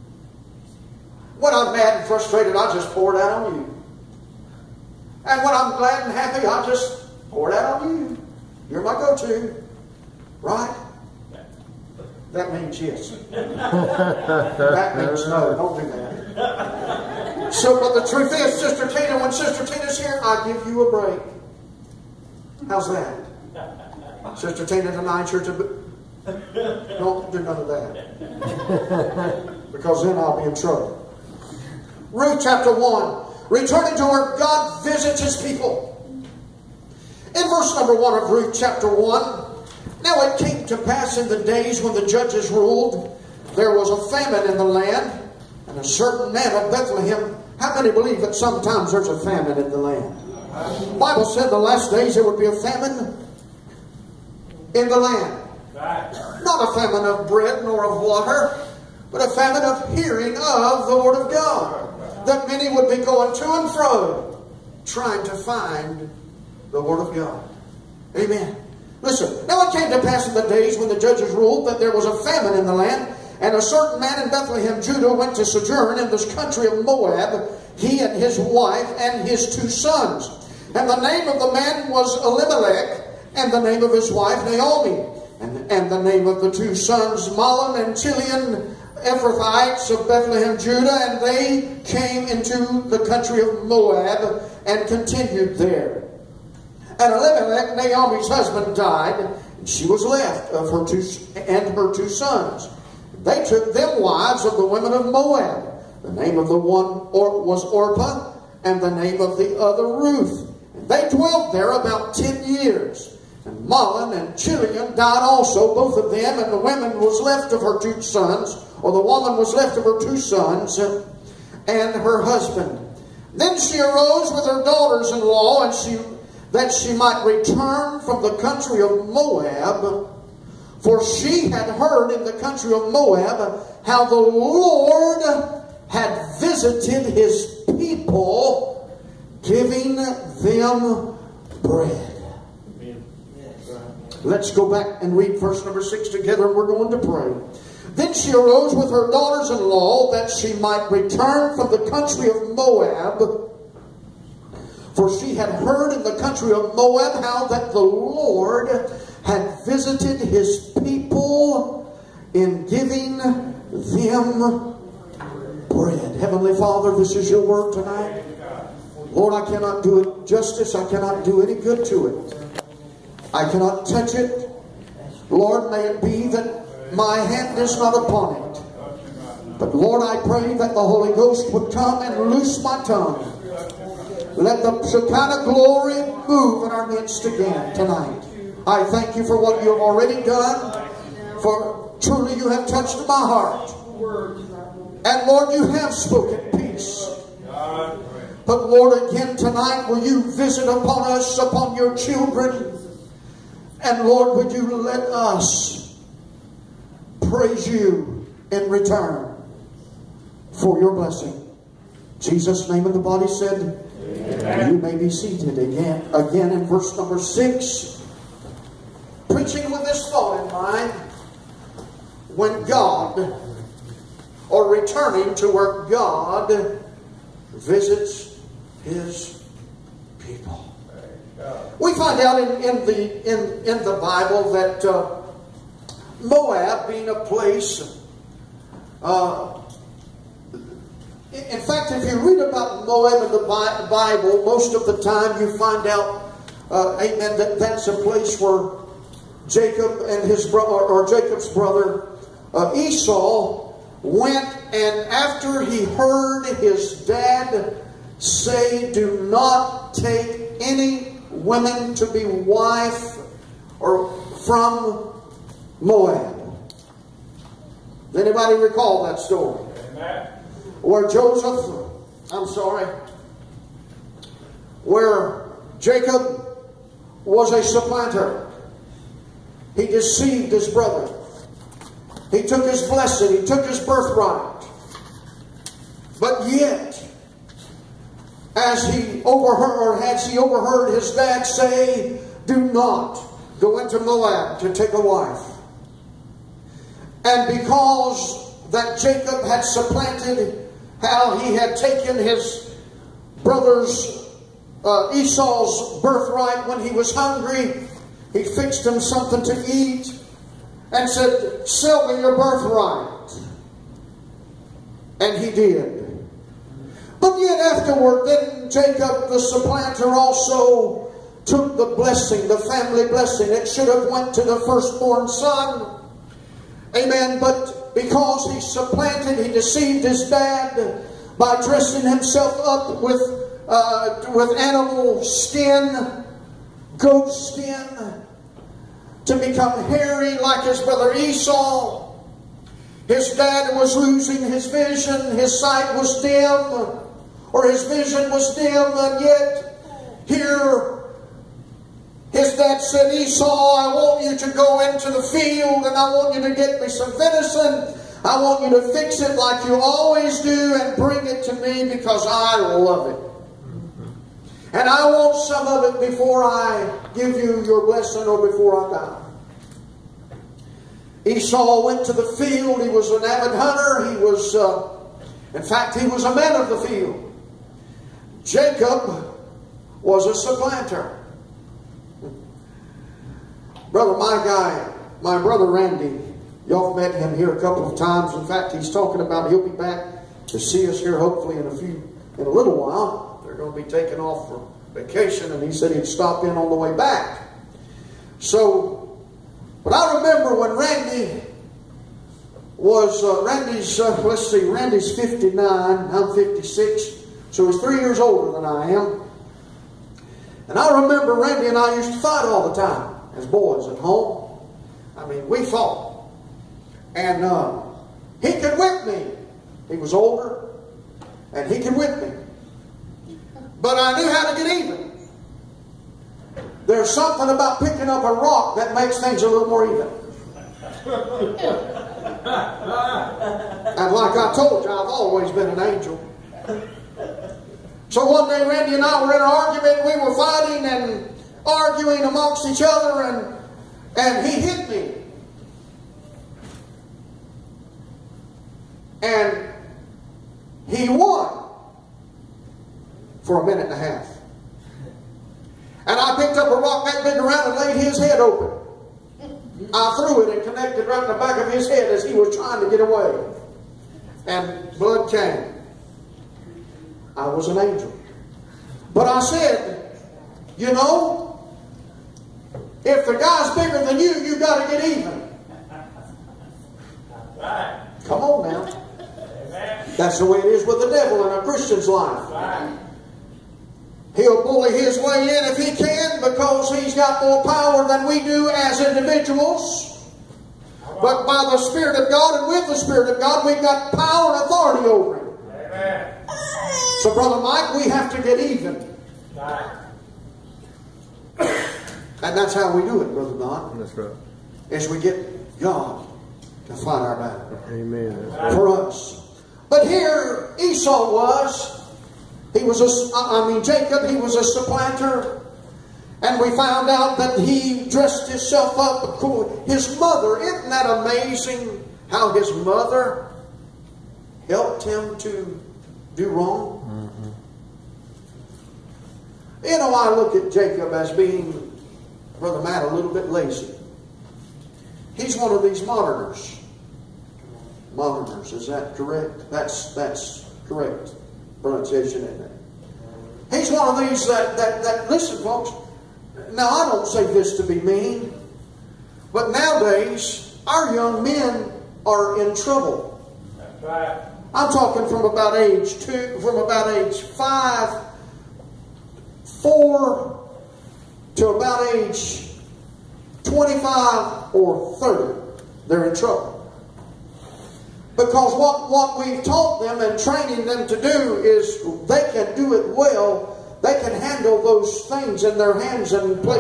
When I'm mad and frustrated, I just pour it out on you. And when I'm glad and happy, I just pour it out on you. You're my go-to. Right? That means yes. That means no. Don't do that. So, but the truth is, Sister Tina, when Sister Tina's here, I give you a break. How's that? Sister Tina, tonight you're to... Don't do none of that. Because then I'll be in trouble. Ruth chapter 1. Returning to where God visits His people. In verse number 1 of Ruth chapter 1. Now it came to pass in the days when the judges ruled, there was a famine in the land, and a certain man of Bethlehem. How many believe that sometimes there's a famine in the land? The Bible said the last days there would be a famine in the land. Not a famine of bread nor of water, but a famine of hearing of the Word of God. That many would be going to and fro, trying to find the Word of God. Amen. Listen, now it came to pass in the days when the judges ruled that there was a famine in the land, and a certain man in Bethlehem, Judah, went to sojourn in this country of Moab, he and his wife and his 2 sons. And the name of the man was Elimelech, and the name of his wife Naomi. And the name of the 2 sons, Mahlon and Chilion, Ephrathites of Bethlehem, Judah, and they came into the country of Moab and continued there. And Elimelech, Naomi's husband, died, and she was left of her 2 sons. They took them wives of the women of Moab. The name of the one was Orpah, and the name of the other Ruth. And they dwelt there about 10 years. And Mahlon and Chilion died also, both of them, and the woman was left of her 2 sons, or the woman was left of her 2 sons, and her husband. Then she arose with her daughters-in-law, and that she might return from the country of Moab, for she had heard in the country of Moab how the Lord had visited His people, giving them bread. Let's go back and read verse number 6 together, and we're going to pray. Then she arose with her daughters-in-law that she might return from the country of Moab, for she had heard in the country of Moab how that the Lord had visited His people in giving them bread. Heavenly Father, this is your word tonight. Lord, I cannot do it justice. I cannot do any good to it. I cannot touch it. Lord, may it be that my hand is not upon it. But Lord, I pray that the Holy Ghost would come and loose my tongue. Let the Shekinah glory move in our midst again tonight. I thank you for what you have already done. For truly you have touched my heart. And Lord, you have spoken peace. But Lord, again tonight, will you visit upon us, upon your children? And Lord, would you let us praise you in return for your blessing. In Jesus' name, and the body said, amen. You may be seated again in verse number 6. Preaching with this thought in mind, when God, or returning to where God visits His people. We find out in the Bible that Moab being a place, in fact, if you read about Moab in the Bible, most of the time you find out, amen, that that's a place where Jacob and his brother, or Jacob's brother Esau, went, and after he heard his dad say, do not take any women to be wife or from Moab. Does anybody recall that story? Amen. Where Jacob was a supplanter. He deceived his brother. He took his blessing. He took his birthright. But yet, as he overheard his dad say, "Do not go into Moab to take a wife." And because that Jacob had supplanted how he had taken his brother's Esau's birthright when he was hungry, he fixed him something to eat and said, "Sell me your birthright." And he did. But yet afterward, then Jacob the supplanter also took the blessing, the family blessing. It should have went to the firstborn son. Amen. But because he supplanted, he deceived his dad by dressing himself up with animal skin, goat skin, to become hairy like his brother Esau. His dad was losing his vision. His sight was dim, or his vision was dim, and yet here his dad said, "Esau, I want you to go into the field and I want you to get me some venison. I want you to fix it like you always do and bring it to me because I love it. And I want some of it before I give you your blessing or before I die." Esau went to the field. He was an avid hunter. He was, in fact, he was a man of the field. Jacob was a supplanter. Brother, my brother Randy, y'all have met him here a couple of times. In fact, he's talking about he'll be back to see us here hopefully in a little while. They're going to be taking off for vacation, and he said he'd stop in on the way back. So, but I remember when Randy was, Randy's 59, I'm 56, so he's 3 years older than I am. And I remember Randy and I used to fight all the time as boys at home. I mean, we fought. And he could whip me. He was older, and he could whip me. But I knew how to get even. There's something about picking up a rock that makes things a little more even. And like I told you, I've always been an angel. So one day Randy and I were in an argument. We were fighting and arguing amongst each other, and he hit me. And he won for a minute and a half. And I picked up a rock that big around and laid his head open. I threw it and connected right in the back of his head as he was trying to get away. And blood came. I was an angel. But I said, you know, if the guy's bigger than you, you got to get even. Come on now. That's the way it is with the devil in a Christian's life. He'll bully his way in if he can because he's got more power than we do as individuals. But by the Spirit of God and with the Spirit of God, we've got power and authority over him. Amen. So, Brother Mike, we have to get even. And that's how we do it, Brother Don. That's right. Is we get God to fight our battle. Amen. For us. But here Esau was. Jacob, he was a supplanter. And we found out that he dressed himself up. His mother, isn't that amazing how his mother helped him to do wrong? Mm-hmm. You know, I look at Jacob as being, Brother Matt, a little bit lazy. He's one of these mourners. Mourners, is that correct? That's correct pronunciation in there. He's one of these that listen, folks. Now, I don't say this to be mean, but nowadays our young men are in trouble. That's right. I'm talking from about age 5, 4 to about age 25 or 30. They're in trouble. Because what we've taught them and training them to do is they can do it well. They can handle those things in their hands and play,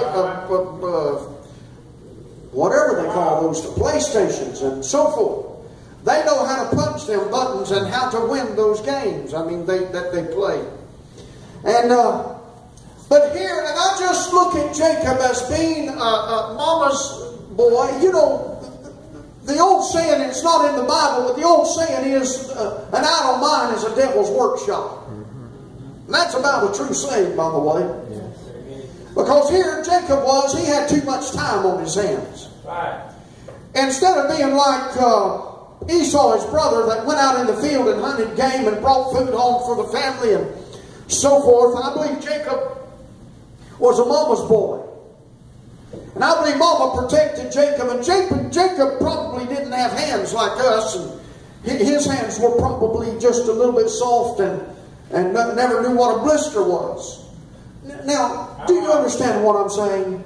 whatever they call those, the PlayStations and so forth. They know how to punch them buttons and how to win those games. I mean, that they play. And but here, and I just look at Jacob as being Mama's boy. You know, the old saying, it's not in the Bible, but the old saying is, an idle mind is a devil's workshop. And that's about a true saying, by the way. Because here Jacob was, he had too much time on his hands. Right. Instead of being like Esau, his brother, that went out in the field and hunted game and brought food home for the family and so forth. And I believe Jacob was a mama's boy. And I believe Mama protected Jacob. And Jacob probably didn't have hands like us. And his hands were probably just a little bit soft and never knew what a blister was. Now, do you understand what I'm saying?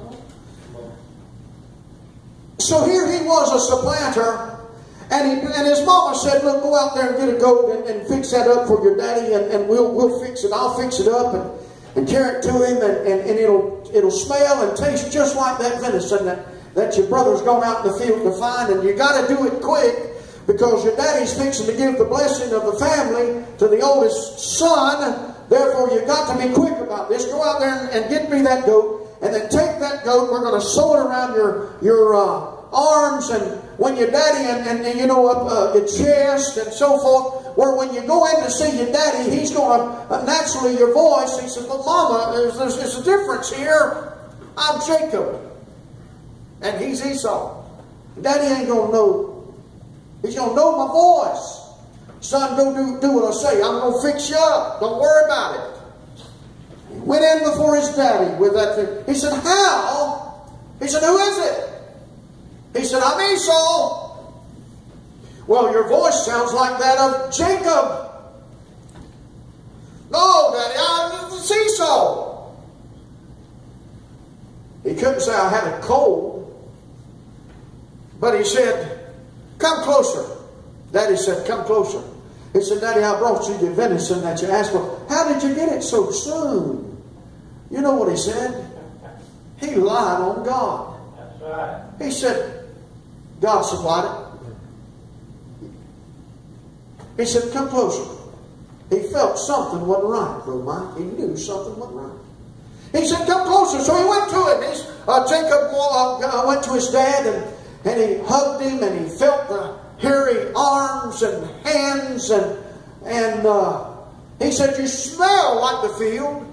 So here he was a supplanter. And his mama said, look, go out there and get a goat and fix that up for your daddy. And we'll fix it. I'll fix it up and carry it to him. And it'll smell and taste just like that venison that your brother's gone out in the field to find. And you got to do it quick, because your daddy's fixing to give the blessing of the family to the oldest son. Therefore, you've got to be quick about this. Go out there and get me that goat. And then take that goat. We're going to sew it around your arms, and when your daddy and you know, up your chest and so forth, where when you go in to see your daddy, he's going to, naturally your voice, he says, but Mama, there's a difference here. I'm Jacob, and he's Esau. Daddy ain't going to know. He's going to know my voice. Son, go do what I say. I'm going to fix you up. Don't worry about it. He went in before his daddy with that thing. He said, how? He said, who is it? He said, I'm Esau. Well, your voice sounds like that of Jacob. No, Daddy, it's Esau. He couldn't say I had a cold. But he said, come closer. Daddy said, come closer. He said, Daddy, I brought you your venison that you asked for. How did you get it so soon? You know what he said? He lied on God. That's right. He said, God supplied it. He said, come closer. He felt something wasn't right, Brother Mike. He knew something wasn't right. He said, come closer. So he went to him. Jacob went to his dad and he hugged him and he felt the hairy arms and hands and he said, you smell like the field.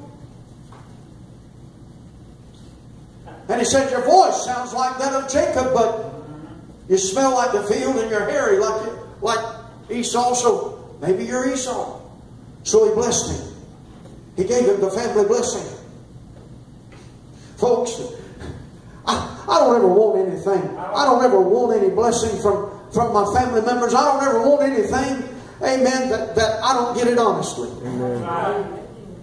And he said, your voice sounds like that of Jacob, but you smell like the field and you're hairy like Esau, so maybe you're Esau. So he blessed him. He gave him the family blessing. Folks, I don't ever want anything. I don't ever want any blessing from my family members. I don't ever want anything, amen, that I don't get it honestly. Amen.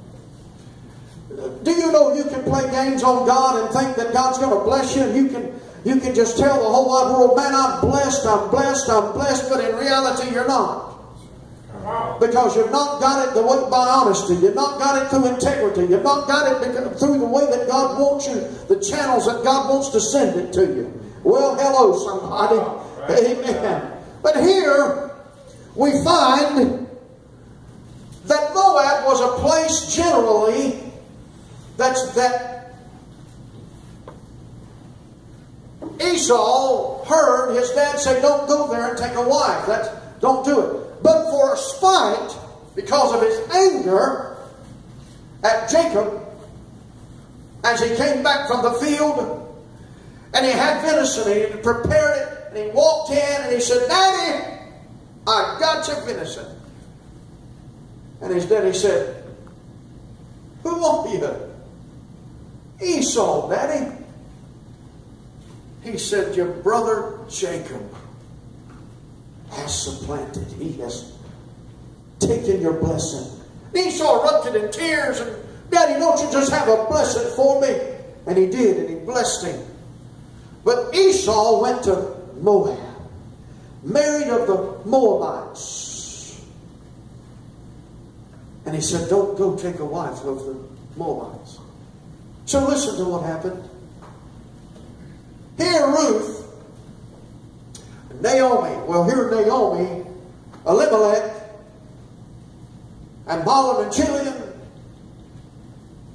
Do you know you can play games on God and think that God's going to bless you, and you can just tell the whole wide world, man, I'm blessed, I'm blessed, I'm blessed, but in reality you're not. Because you've not got it the way by honesty. You've not got it through integrity. You've not got it through the way that God wants you, the channels that God wants to send it to you. Well, hello, somebody. Amen. But here we find that Moab was a place generally that Esau heard his dad say, don't go there and take a wife. Don't do it. But for a spite, because of his anger at Jacob, as he came back from the field, and he had venison, and he prepared it, and he walked in, and he said, Daddy, I got your venison. And his daddy said, who are you? Esau, Daddy. He said, your brother Jacob has supplanted. He has taken your blessing. Esau erupted in tears and, Daddy, don't you just have a blessing for me? And he did, and he blessed him. But Esau went to Moab, married of the Moabites. And he said, don't go take a wife of the Moabites. So listen to what happened. Here Ruth, Naomi, Elimelech, and Mahlon and Chilion,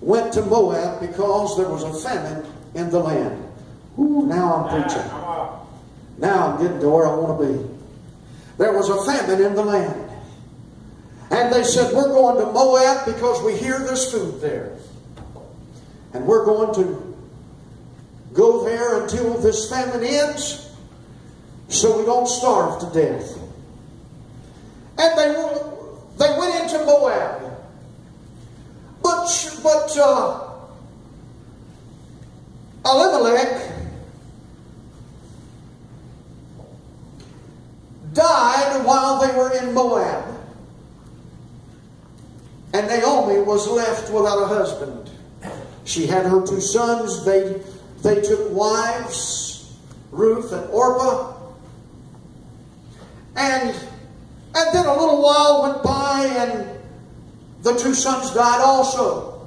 went to Moab because there was a famine in the land. Ooh, now I'm preaching. Now I'm getting to where I want to be. There was a famine in the land. And they said, we're going to Moab because we hear there's food there. And we're going to go there until this famine ends so we don't starve to death. And they went into Moab. But Elimelech died while they were in Moab. And Naomi was left without a husband. She had her 2 sons. They took wives, Ruth and Orpah. And then a little while went by and the 2 sons died also.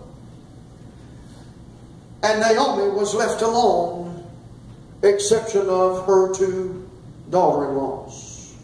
And Naomi was left alone, exception of her 2 daughter-in-laws.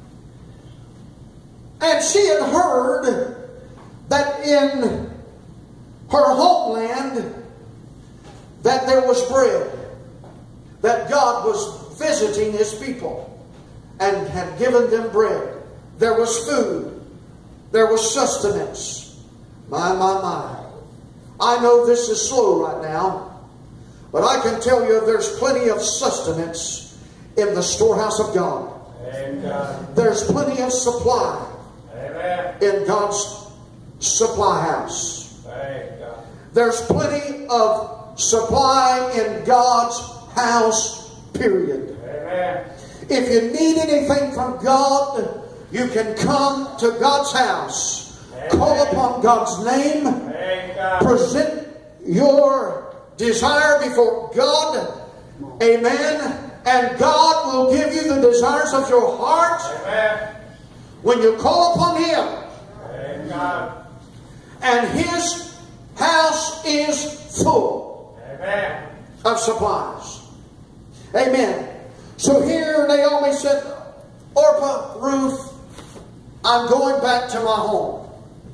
And she had heard that in her homeland that there was bread, that God was visiting His people and had given them bread. There was food. There was sustenance. My. I know this is slow right now, but I can tell you there's plenty of sustenance in the storehouse of God. Amen. There's plenty of supply. Amen. In God's supply house. There's plenty of supply in God's house, period. Amen. If you need anything from God, you can come to God's house. Amen. Call upon God's name. Amen. Present your desire before God. Amen. And God will give you the desires of your heart. Amen. When you call upon Him. Amen. And His house is full. Amen. Of supplies. Amen. So here Naomi said, Orpah, Ruth, I'm going back to my home.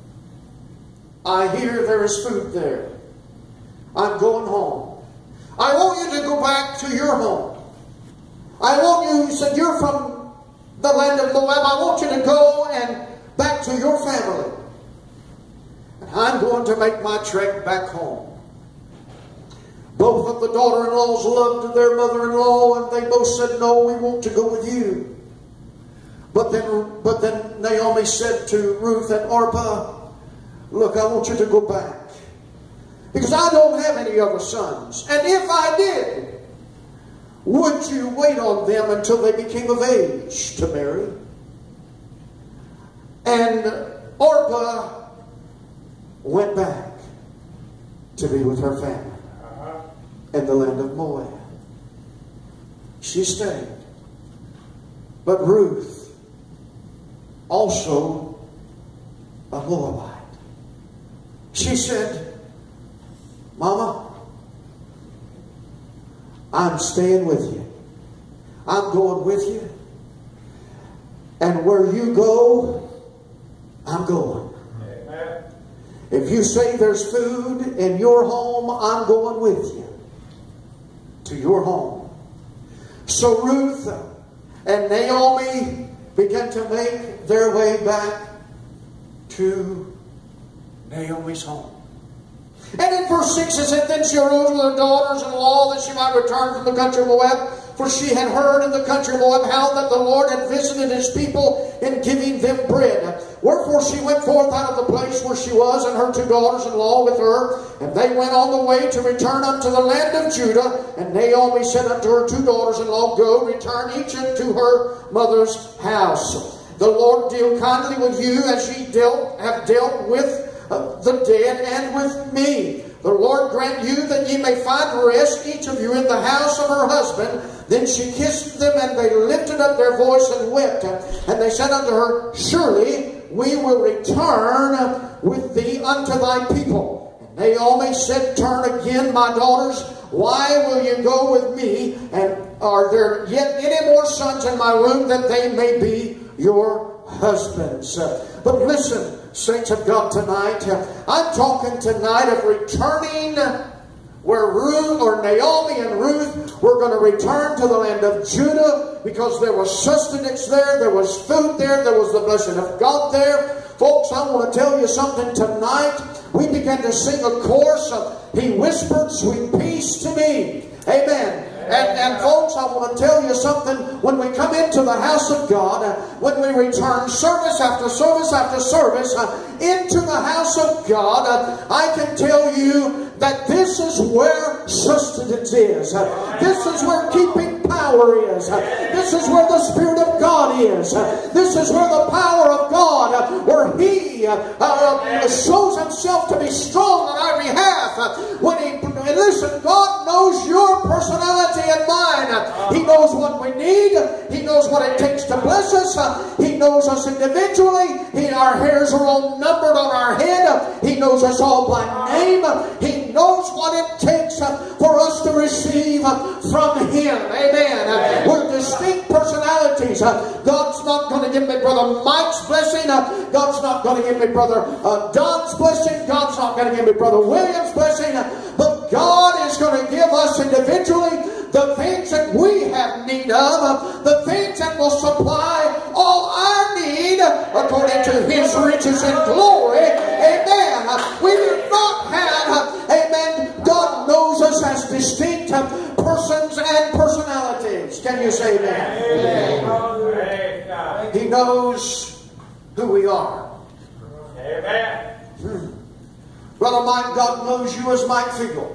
I hear there is food there. I'm going home. I want you to go back to your home. I want you, he said, you're from the land of Moab. I want you to go and back to your family. And I'm going to make my trek back home. Both of the daughter-in-laws loved their mother-in-law, and they both said, no, we want to go with you. But then Naomi said to Ruth and Orpah, look, I want you to go back. Because I don't have any other sons. And if I did, would you wait on them until they became of age to marry? And Orpah went back to be with her family in the land of Moab. She stayed. But Ruth, also a Moabite, she said, Mama, I'm staying with you. I'm going with you. And where you go, I'm going. Amen. If you say there's food in your home, I'm going with you to your home. So Ruth and Naomi began to make their way back to Naomi's home. And in verse 6 it said, then she arose with her daughters-in-law that she might return from the country of Moab. For she had heard in the country of Moab how that the Lord had visited His people in giving them bread. Wherefore she went forth out of the place where she was, and her 2 daughters-in-law with her. And they went on the way to return unto the land of Judah. And Naomi said unto her 2 daughters-in-law, go, return each unto her mother's house. The Lord deal kindly with you as ye have dealt with the dead and with me. The Lord grant you that ye may find rest, each of you in the house of her husband. Then she kissed them, and they lifted up their voice and wept. And they said unto her, surely we will return with thee unto thy people. And Naomi said, turn again, my daughters. Why will you go with me? And are there yet any more sons in my womb, that they may be your husbands. But listen, saints of God, tonight, I'm talking tonight of returning where Ruth or Naomi and Ruth were going to return to the land of Judah because there was sustenance there was food there was the blessing of God there. Folks, I want to tell you something tonight. We began to sing a chorus of He Whispered Sweet Peace to Me. Amen. And folks, I want to tell you something. When we come into the house of God, when we return service after service after service into the house of God, I can tell you that this is where sustenance is. This is where keeping power is. This is where the Spirit of God is. This is where the power of God, where He shows Himself to be strong on our behalf. And listen, God knows your personality and mine. He knows what we need. He knows what it takes to bless us. He knows us individually. Our hairs are all numbered on our head. He knows us all by name. He knows what it takes for us to receive from Him. Amen. We're distinct personalities. God's not going to give me Brother Mike's blessing. God's not going to give me Brother Don's blessing. God's not going to give me Brother William's blessing. But God is going to give us individually the things that we have need of, the things that will supply all our need according to His riches and glory. Amen. We do not have, amen, God knows us as distinct persons and personalities. Can you say amen? Amen. He knows who we are. Amen. Brother Mike, God knows you as Mike Fiegel.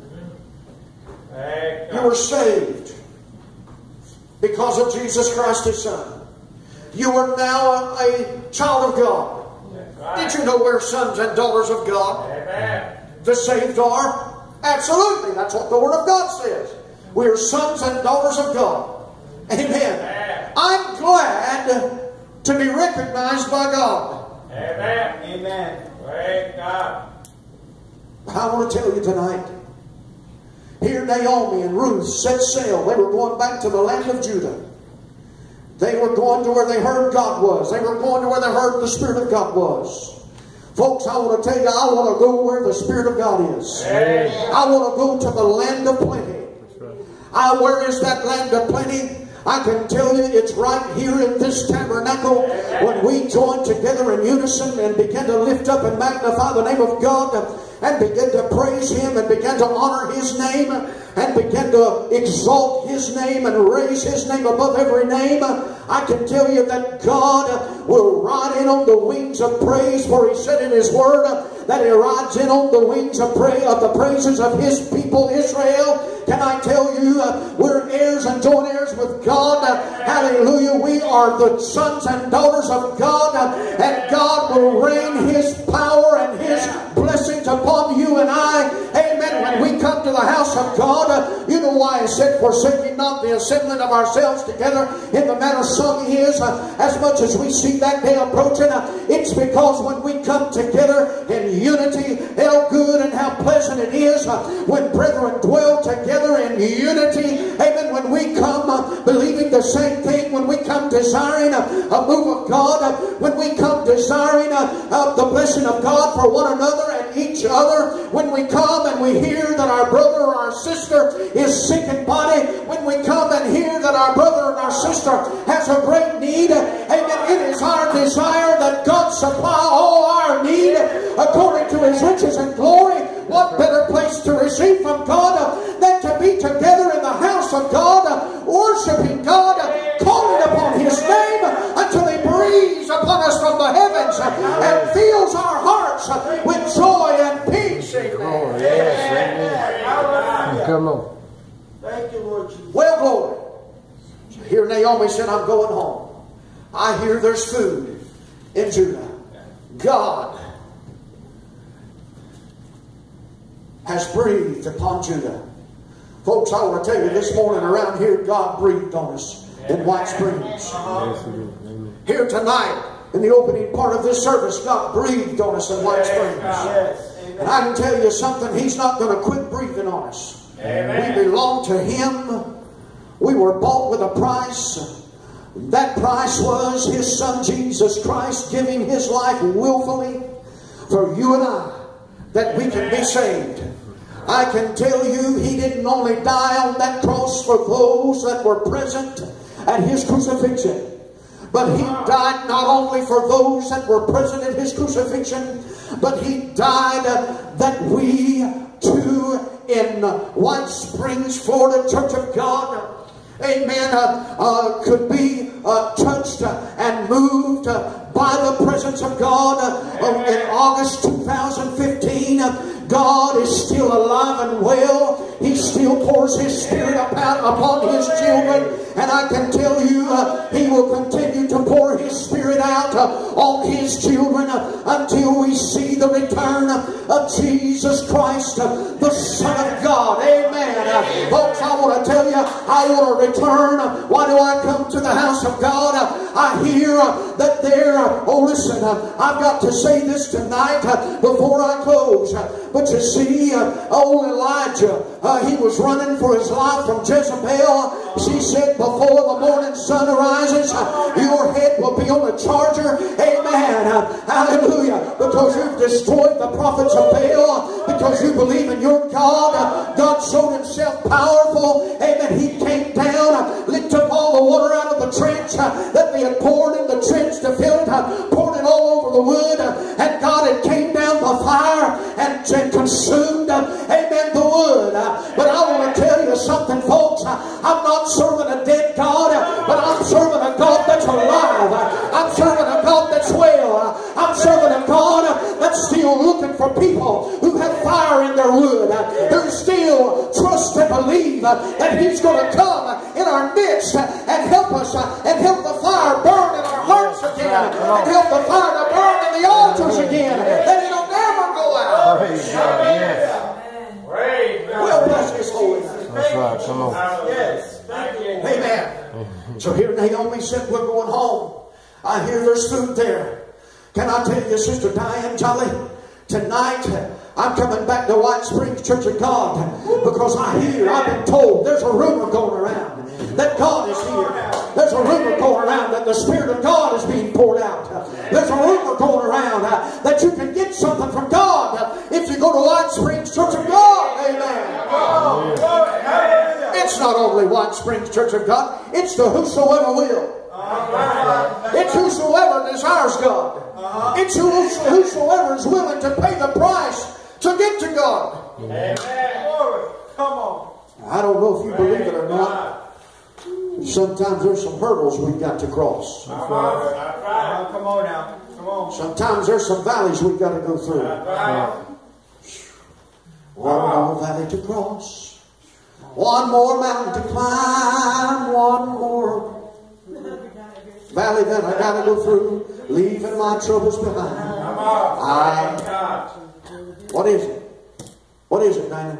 You were saved because of Jesus Christ His Son. You are now a child of God. Did you know we're sons and daughters of God? Amen. The saved are? Absolutely. That's what the Word of God says. We are sons and daughters of God. Amen. I'm glad to be recognized by God. Amen. Amen. Praise God. I want to tell you tonight, here Naomi and Ruth set sail. They were going back to the land of Judah. They were going to where they heard God was. They were going to where they heard the Spirit of God was. Folks, I want to tell you, I want to go where the Spirit of God is. Amen. I want to go to the land of plenty. Where is that land of plenty? I can tell you it's right here in this tabernacle when we join together in unison and begin to lift up and magnify the name of God and begin to praise Him and begin to honor His name and begin to exalt His name and raise His name above every name. I can tell you that God will ride in on the wings of praise, for He said in His Word that He rides in on the wings of the praises of His people Israel. Can I tell you, we're heirs and joint heirs with God. Hallelujah. We are the sons and daughters of God, and God will rain His power and His blessings upon you and I. Amen. When we come to the house of God, you know why it said, forsaking not the assembling of ourselves together in the manner some is, as much as we see that day approaching. It's because when we come together in unity, how good and how pleasant it is when brethren dwell together in unity. Amen. When we come believing the same thing, when we come desiring a move of God, when we come desiring the blessing of God for one another and each other, when we come and we hear that our brother or our sister is sick in body, when we come and hear that our brother and our sister has a great need, amen, it is our desire that God supply all our need according to His riches and glory. What better place to receive from God than to be together in the house of God, worshiping God, calling upon His name until He breathes upon us from the heavens and fills our hearts with joy and peace. Amen. Yes, come on. Thank you, Lord Jesus. Well, glory. Here Naomi said, I'm going home. I hear there's food in Judah. God has breathed upon Judah. Folks, I want to tell you this morning around here, God breathed on us in White Springs. Here tonight, in the opening part of this service, God breathed on us in White Springs. And I can tell you something, He's not going to quit breathing on us. We belong to Him. We were bought with a price. That price was His Son Jesus Christ giving His life willfully for you and I, that we can be saved. I can tell you, He didn't only die on that cross for those that were present at His crucifixion, but He died not only for those that were present at His crucifixion, but He died that we too in White Springs, Florida, Church of God, amen, could be touched and moved by the presence of God. In August 2015, God is still alive and well. He still pours His Spirit upon His children. And I can tell you, He will continue to pour His Spirit out on His children until we see the return of Jesus Christ, the Son of God. Amen. Folks, I want to tell you, I want to return. Why do I come to the house of God? I hear that there, oh listen, I've got to say this tonight before I close. But you see, old Elijah, he was running for his life from Jezebel. She said, before the morning sun arises, your head will be on a charger. Amen. Hallelujah. Because you've destroyed the prophets of Baal. Because you believe in your God. God showed Himself powerful. Amen. He came down, licked up all the water out of the trench that they had poured in the trench to fill it, poured it all over the wood, and God had came down the fire and consumed, amen, the wood. But I want to tell you something, folks. I'm not serving a dead God, but I'm serving a God that's alive. I'm serving a God that's well. I'm serving a God that's still looking for people who have fire in their wood, who still trust and believe that He's going to come in our midst and help us and help the fire burn in our hearts again, and help the fire to burn in the altars again, that it'll never go out. Praise God, yes. Well, bless His holy name. That's right, come on. Yes. Thank you. Amen. So here Naomi said, we're going home. I hear there's food there. Can I tell you, Sister Diane Jolly, tonight I'm coming back to White Springs Church of God because I've been told, there's a rumor going around that God is here. There's a rumor going around that the Spirit of God is being poured out. There's a rumor going around that you can get something from God if you go to White Springs Church of God. Amen. It's not only White Springs Church of God, it's the whosoever will. It's whosoever desires God. It's whosoever is willing to pay the price to get to God. Amen. Come on. I don't know if you believe it or not. Sometimes there's some hurdles we've got to cross. Come on now. Come on. Sometimes there's some valleys we've got to go through. One more valley to cross. One more mountain to climb. One more valley that I got to go through. Leaving my troubles behind. What is it? What is it, Diana?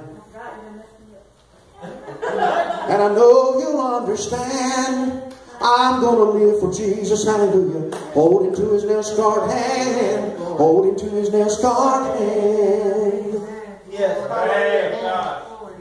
And I know you'll understand. I'm going to live for Jesus. Hallelujah. Hold Him to His nail-scarred hand. Hold Him to His nail-scarred hand. Yes.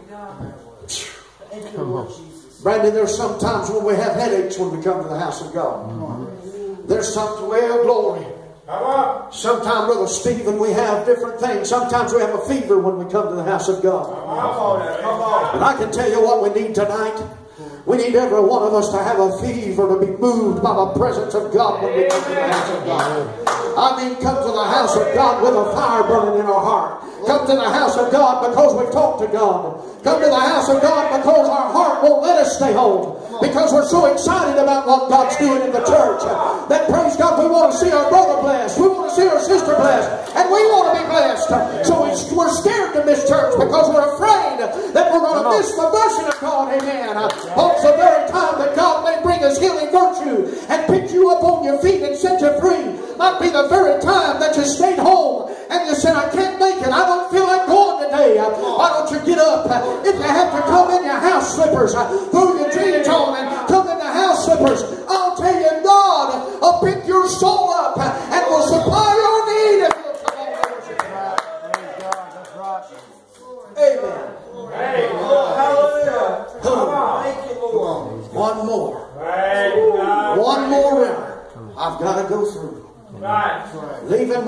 Brandon, there's sometimes when we have headaches when we come to the house of God. There's something, well, glory. Sometimes, Brother Stephen, we have different things. Sometimes we have a fever when we come to the house of God. And I can tell you what we need tonight. We need every one of us to have a fever, to be moved by the presence of God when we come to the house of God. I mean, come to the house of God with a fire burning in our heart. Come to the house of God because we've talked to God. Come to the house of God because our heart won't let us stay home. Because we're so excited about what God's doing in the church. That, praise God, we want to see our brother blessed. We want to see our sister blessed. And we want to be blessed. So we're scared to miss church because we're afraid that we're going to miss the blessing of God. Amen. Folks, the very time that God may bring His healing virtue and pick you up on your feet and set you free might be the very time that you stayed home and you said, I can't make it. I don't feel like going today. Why don't you get up? If you have to come in your house slippers, throw your jeans on and come in the house slippers, I'll tell you, God will pick your soul up and will supply your need if you'll come on worship. That's right. Amen. Hallelujah. Thank you, Lord. One more.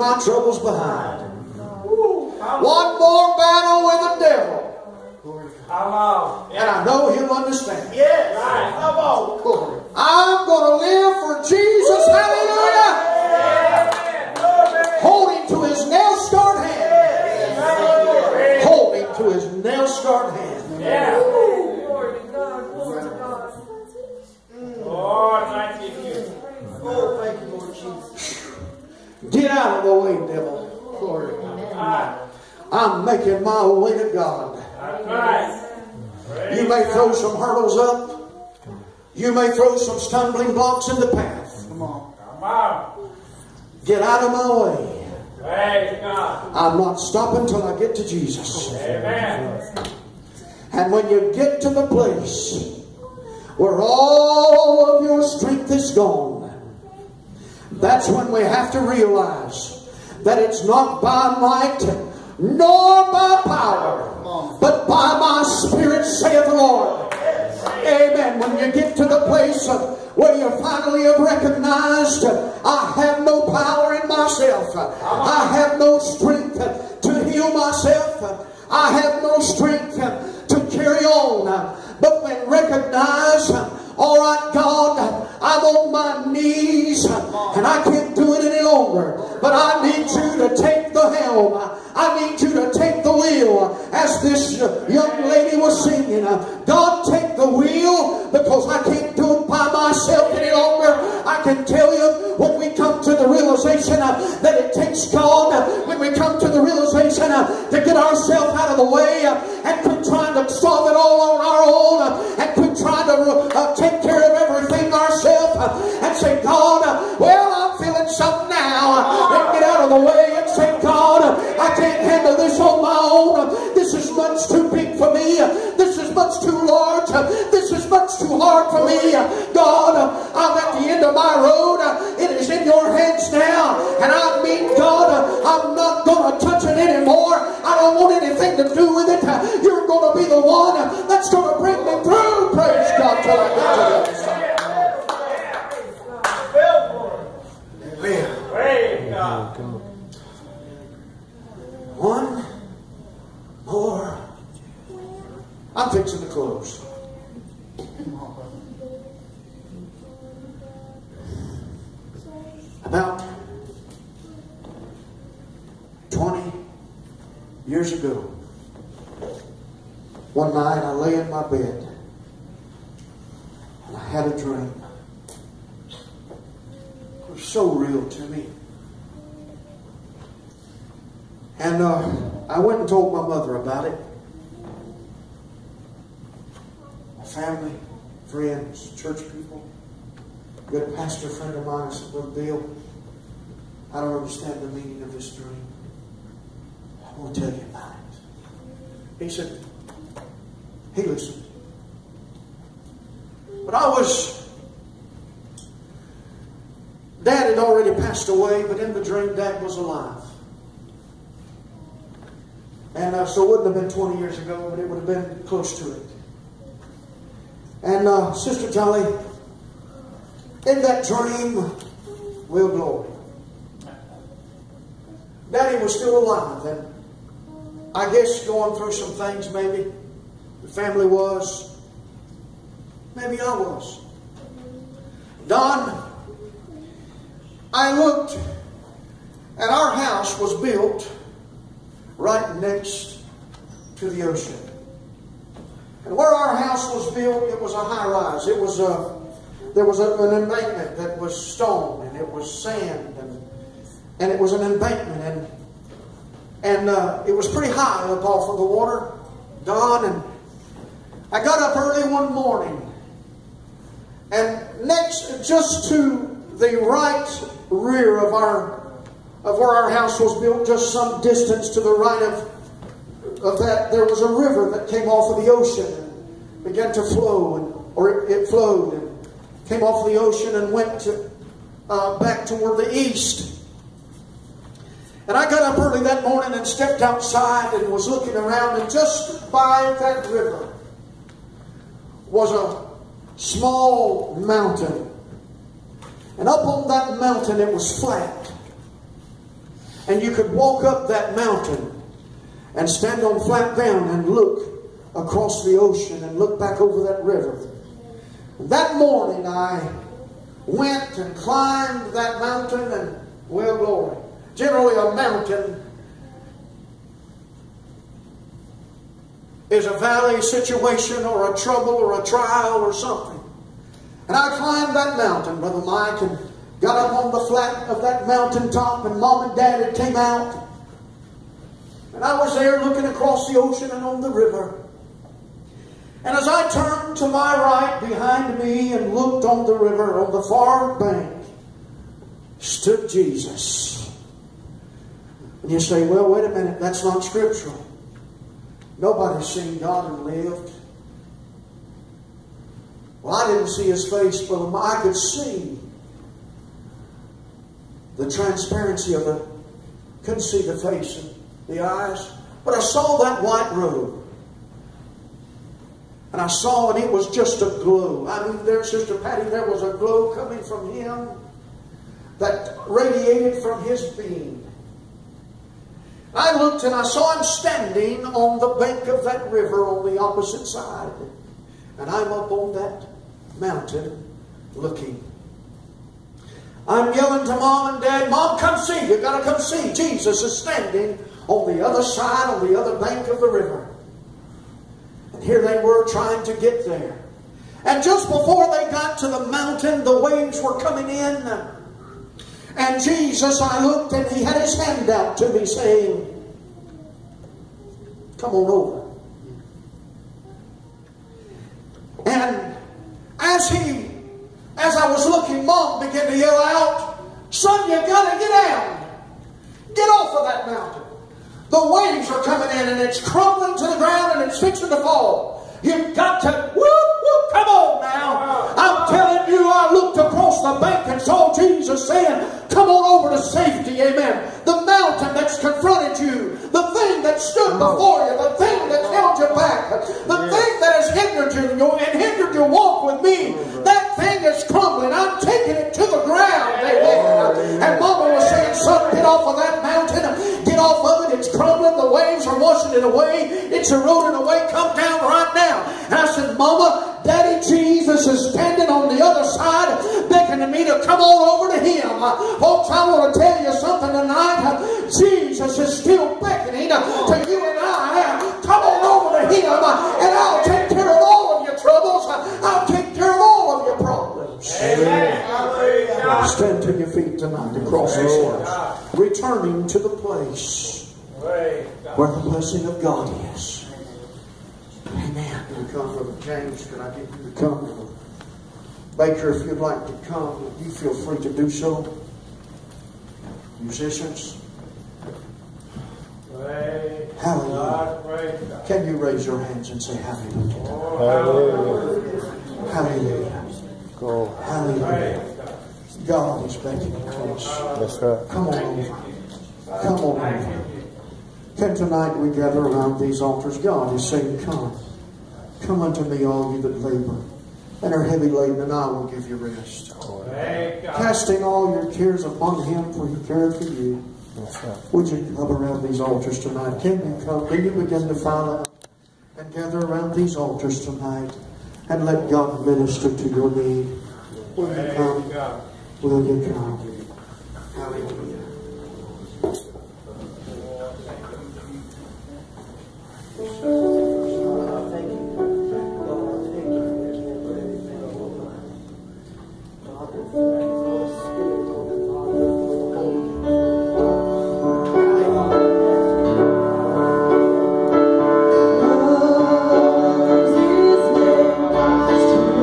my troubles behind. One more battle with the devil. And I know he'll understand. Yes. Come on. I'm going to live for Jesus. Hallelujah. Holding to his nail-scarred hand. Holding to his nail-scarred hand. Oh, thank you, Lord Jesus. Get out of the way, devil. I'm making my way to God. You may throw some hurdles up. You may throw some stumbling blocks in the path. Come on. Get out of my way. Praise God. I'm not stopping till I get to Jesus. Amen. And when you get to the place where all of your strength is gone, that's when we have to realize that it's not by might nor by power, but by my Spirit, saith the Lord. Amen. When you get to the place where you finally have recognized, I have no power in myself. I have no strength to heal myself. I have no strength to carry on. But when recognize, all right, God, I'm on my knees and I can't do it any longer. But I need you to take the helm. I need you to take the wheel. As this young lady was singing, God, take the wheel, because I can't do it by myself any longer. I can tell you, when we come to the realization that it takes God, when we come to the realization to get ourselves out of the way and quit trying to solve it all on our own and quit trying to take care of everything ourselves and say, God, well, I'm feeling something now. And get out of the way and say, God, I can't handle this on my own. This is much too big for me. This is much too large. This is much too hard for me. God, I'm at the end of my road. It is in your hands now. And I mean, God, I'm not going to touch it anymore. I don't want anything to do with it. You're going to be the one that's going to bring me through. Praise God till I get to the other side. Amen. Praise God. One more. I'm fixing to close. About 20 years ago, one night I lay in my bed and I had a dream. It was so real to me. And I went and told my mother about it. My family, friends, church people. A good pastor friend of mine said, Brother Bill, I don't understand the meaning of this dream. I want to tell you about it. He said, he listened. But Dad had already passed away, but in the dream, Dad was alive. And so it wouldn't have been 20 years ago, but it would have been close to it. And Sister Jolly, in that dream, well, glory, Daddy was still alive, and I guess going through some things maybe. The family was. Maybe I was. Don, I looked, and our house was built right next to the ocean. And where our house was built, it was a high-rise. There was an embankment that was stone, and it was sand, and it was an embankment, and it was pretty high up off of the water, Don. And I got up early one morning, and next, just to the right rear of where our house was built, just some distance to the right of that, there was a river that came off of the ocean and began to flow, it flowed and came off of the ocean and went back toward the east. And I got up early that morning and stepped outside and was looking around, and just by that river was a small mountain. And up on that mountain it was flat. And you could walk up that mountain and stand on flat ground and look across the ocean and look back over that river. And that morning I went and climbed that mountain, and, well, glory. Generally a mountain is a valley situation or a trouble or a trial or something. And I climbed that mountain, Brother Mike, and got up on the flat of that mountaintop, and Mom and Dad had came out. And I was there looking across the ocean and on the river. And as I turned to my right behind me and looked on the river, on the far bank, stood Jesus. And you say, well, wait a minute, that's not scriptural. Nobody's seen God and lived. Well, I didn't see His face, but I could see the transparency of it. Couldn't see the face and the eyes. But I saw that white robe. And I saw, and it was just a glow. I mean, there, Sister Patty, there was a glow coming from Him that radiated from His being. I looked and I saw Him standing on the bank of that river on the opposite side. And I'm up on that mountain looking. I'm yelling to Mom and Dad, Mom, come see. You've got to come see. Jesus is standing on the other side, on the other bank of the river. And here they were trying to get there. And just before they got to the mountain, the waves were coming in. And Jesus, I looked, and He had His hand out to me saying, come on over. And as I was looking, Mom began to yell out, son, you got to get down. Get off of that mountain. The waves are coming in, and it's crumbling to the ground, and it's fixing to fall. You've got to, whoop, whoop, come on now. I'm telling you, I looked across the bank and saw Jesus saying, come on over to safety, amen. The mountain that's confronted you, the thing that stood before you, the thing that held you back, the thing that has hindered you and hindered your walk with me, that thing is crumbling. I'm taking it to the ground, amen. And Mama was saying, son, get off of that mountain. Get off of it. It's crumbling. The waves are washing it away. It's eroding away. Come down right now. And I said, Mama, Daddy Jesus is standing on the other side beckoning me to come on over to Him. Folks, I want to tell you something tonight. Jesus is still beckoning to you and I. Come on over to Him, and I'll take care of all of your troubles. I'll take care of all of your problems. Amen. Stand to your feet tonight across this house, returning to the place where the blessing of God is. Amen. You come, Brother James. Can I get you to come? Brother Baker, if you'd like to come, you feel free to do so. Musicians. Hallelujah. Can you raise your hands and say hallelujah? Hallelujah. Hallelujah. Hallelujah. God is beckoning close. That's right. Come on over. Come on over. Can tonight we gather around these altars? God is saying, come. Come unto me, all you that labor and are heavy laden, and I will give you rest. Casting all your cares upon Him, for He careth for you. Would you come around these altars tonight? Can you come? Can you begin to file out and gather around these altars tonight and let God minister to your need? Will you come? Will you come? Hallelujah.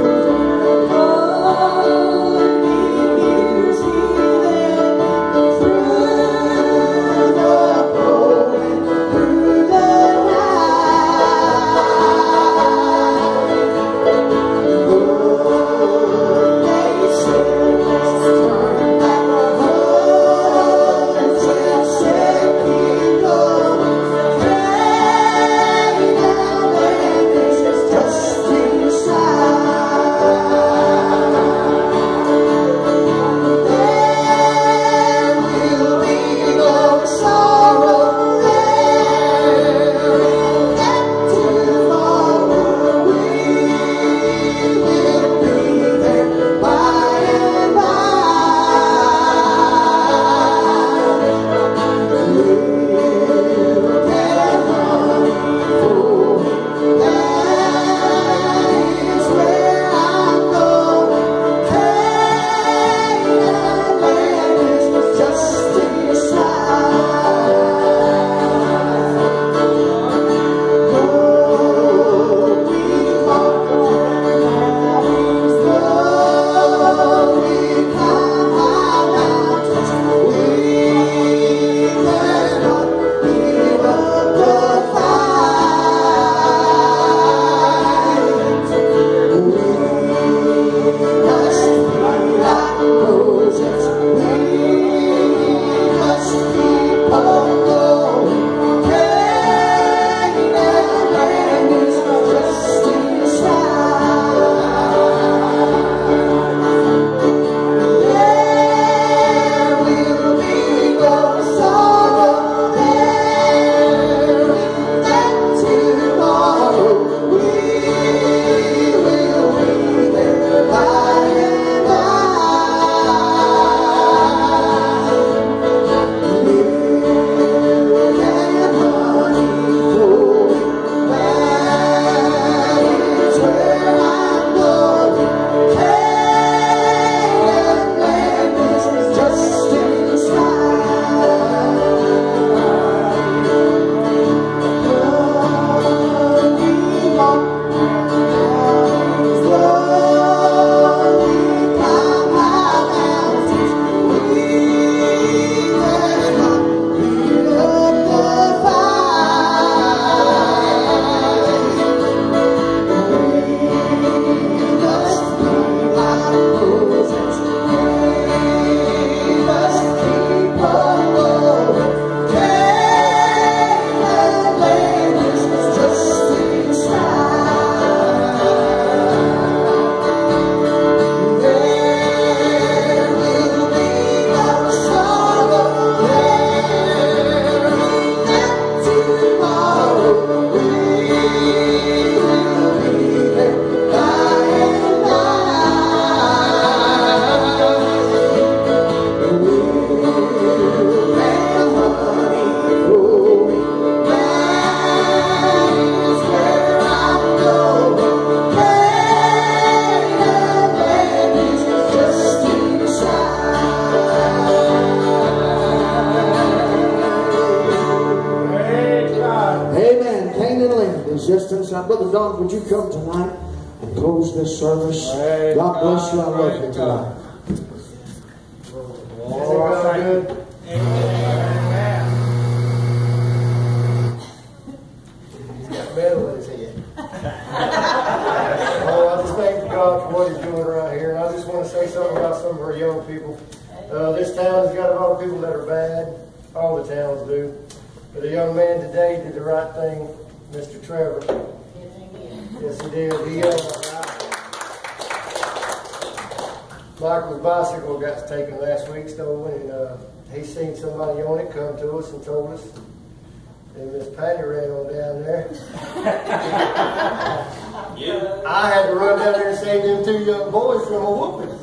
Thank you. resistance. Now, Brother Don, would you come tonight and close this service? God bless you. I love you tonight. Isn't God good? Amen. He's got metal in his head. Oh, I just thank God for what He's doing around here. And I just want to say something about some of our young people. This town has got a lot of people that are bad. All the towns do. But a young man today did the right thing, Mr. Trevor. Yes, he did. Michael's bicycle got taken last week, stolen, and he seen somebody on it come to us and told us. And Miss Patty ran on down there. Yeah. I had to run down there and save them 2 young boys from a whooping.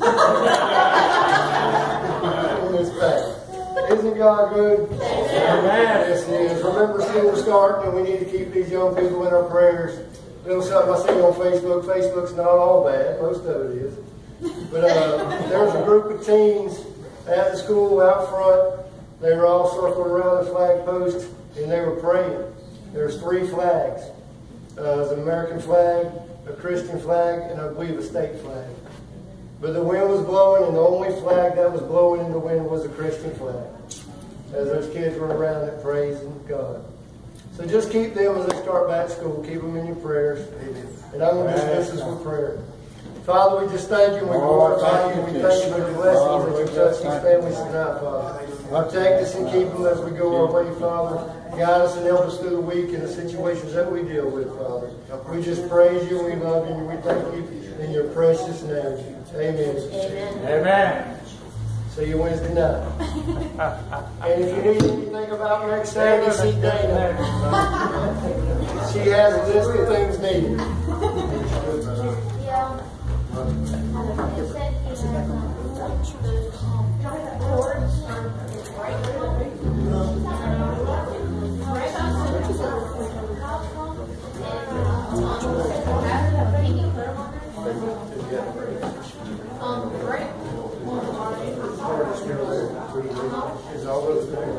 Miss Patty. Isn't God good? Yes, He is. Remember, school's starting, and we need to keep these young people in our prayers. A little something I see on Facebook. Facebook's not all bad. Most of it is. But there was a group of teens at the school out front. They were all circled around the flag post, and they were praying. There's 3 flags. There's an American flag, a Christian flag, and I believe a state flag. But the wind was blowing, and the only flag that was blowing in the wind was a Christian flag. As those kids were around it praising God. So just keep them as they start back school. Keep them in your prayers. And I'm going to dismiss us with prayer. Father, we just thank you and we glorify you. We thank you for the blessings that you touch these families tonight, Father. Protect us and keep them as we go our way, Father. Guide us and help us through the week in the situations that we deal with, Father. We just praise you and we love you and we thank you in your precious name. Amen. Amen. See you Wednesday night. And if you need anything about next Saturday, see Dana. She has a list of things needed. Yeah. It said he has Is all those things.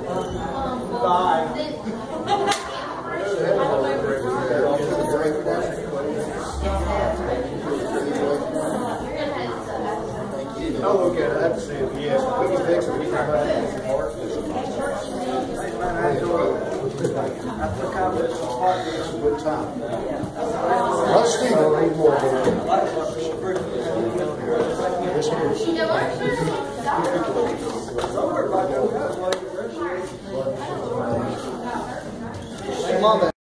I'll look at it. I have to see if yes, we can fix it. We can buy it. I think I was part of this a good time. Let's see the read more. Hey, Mom.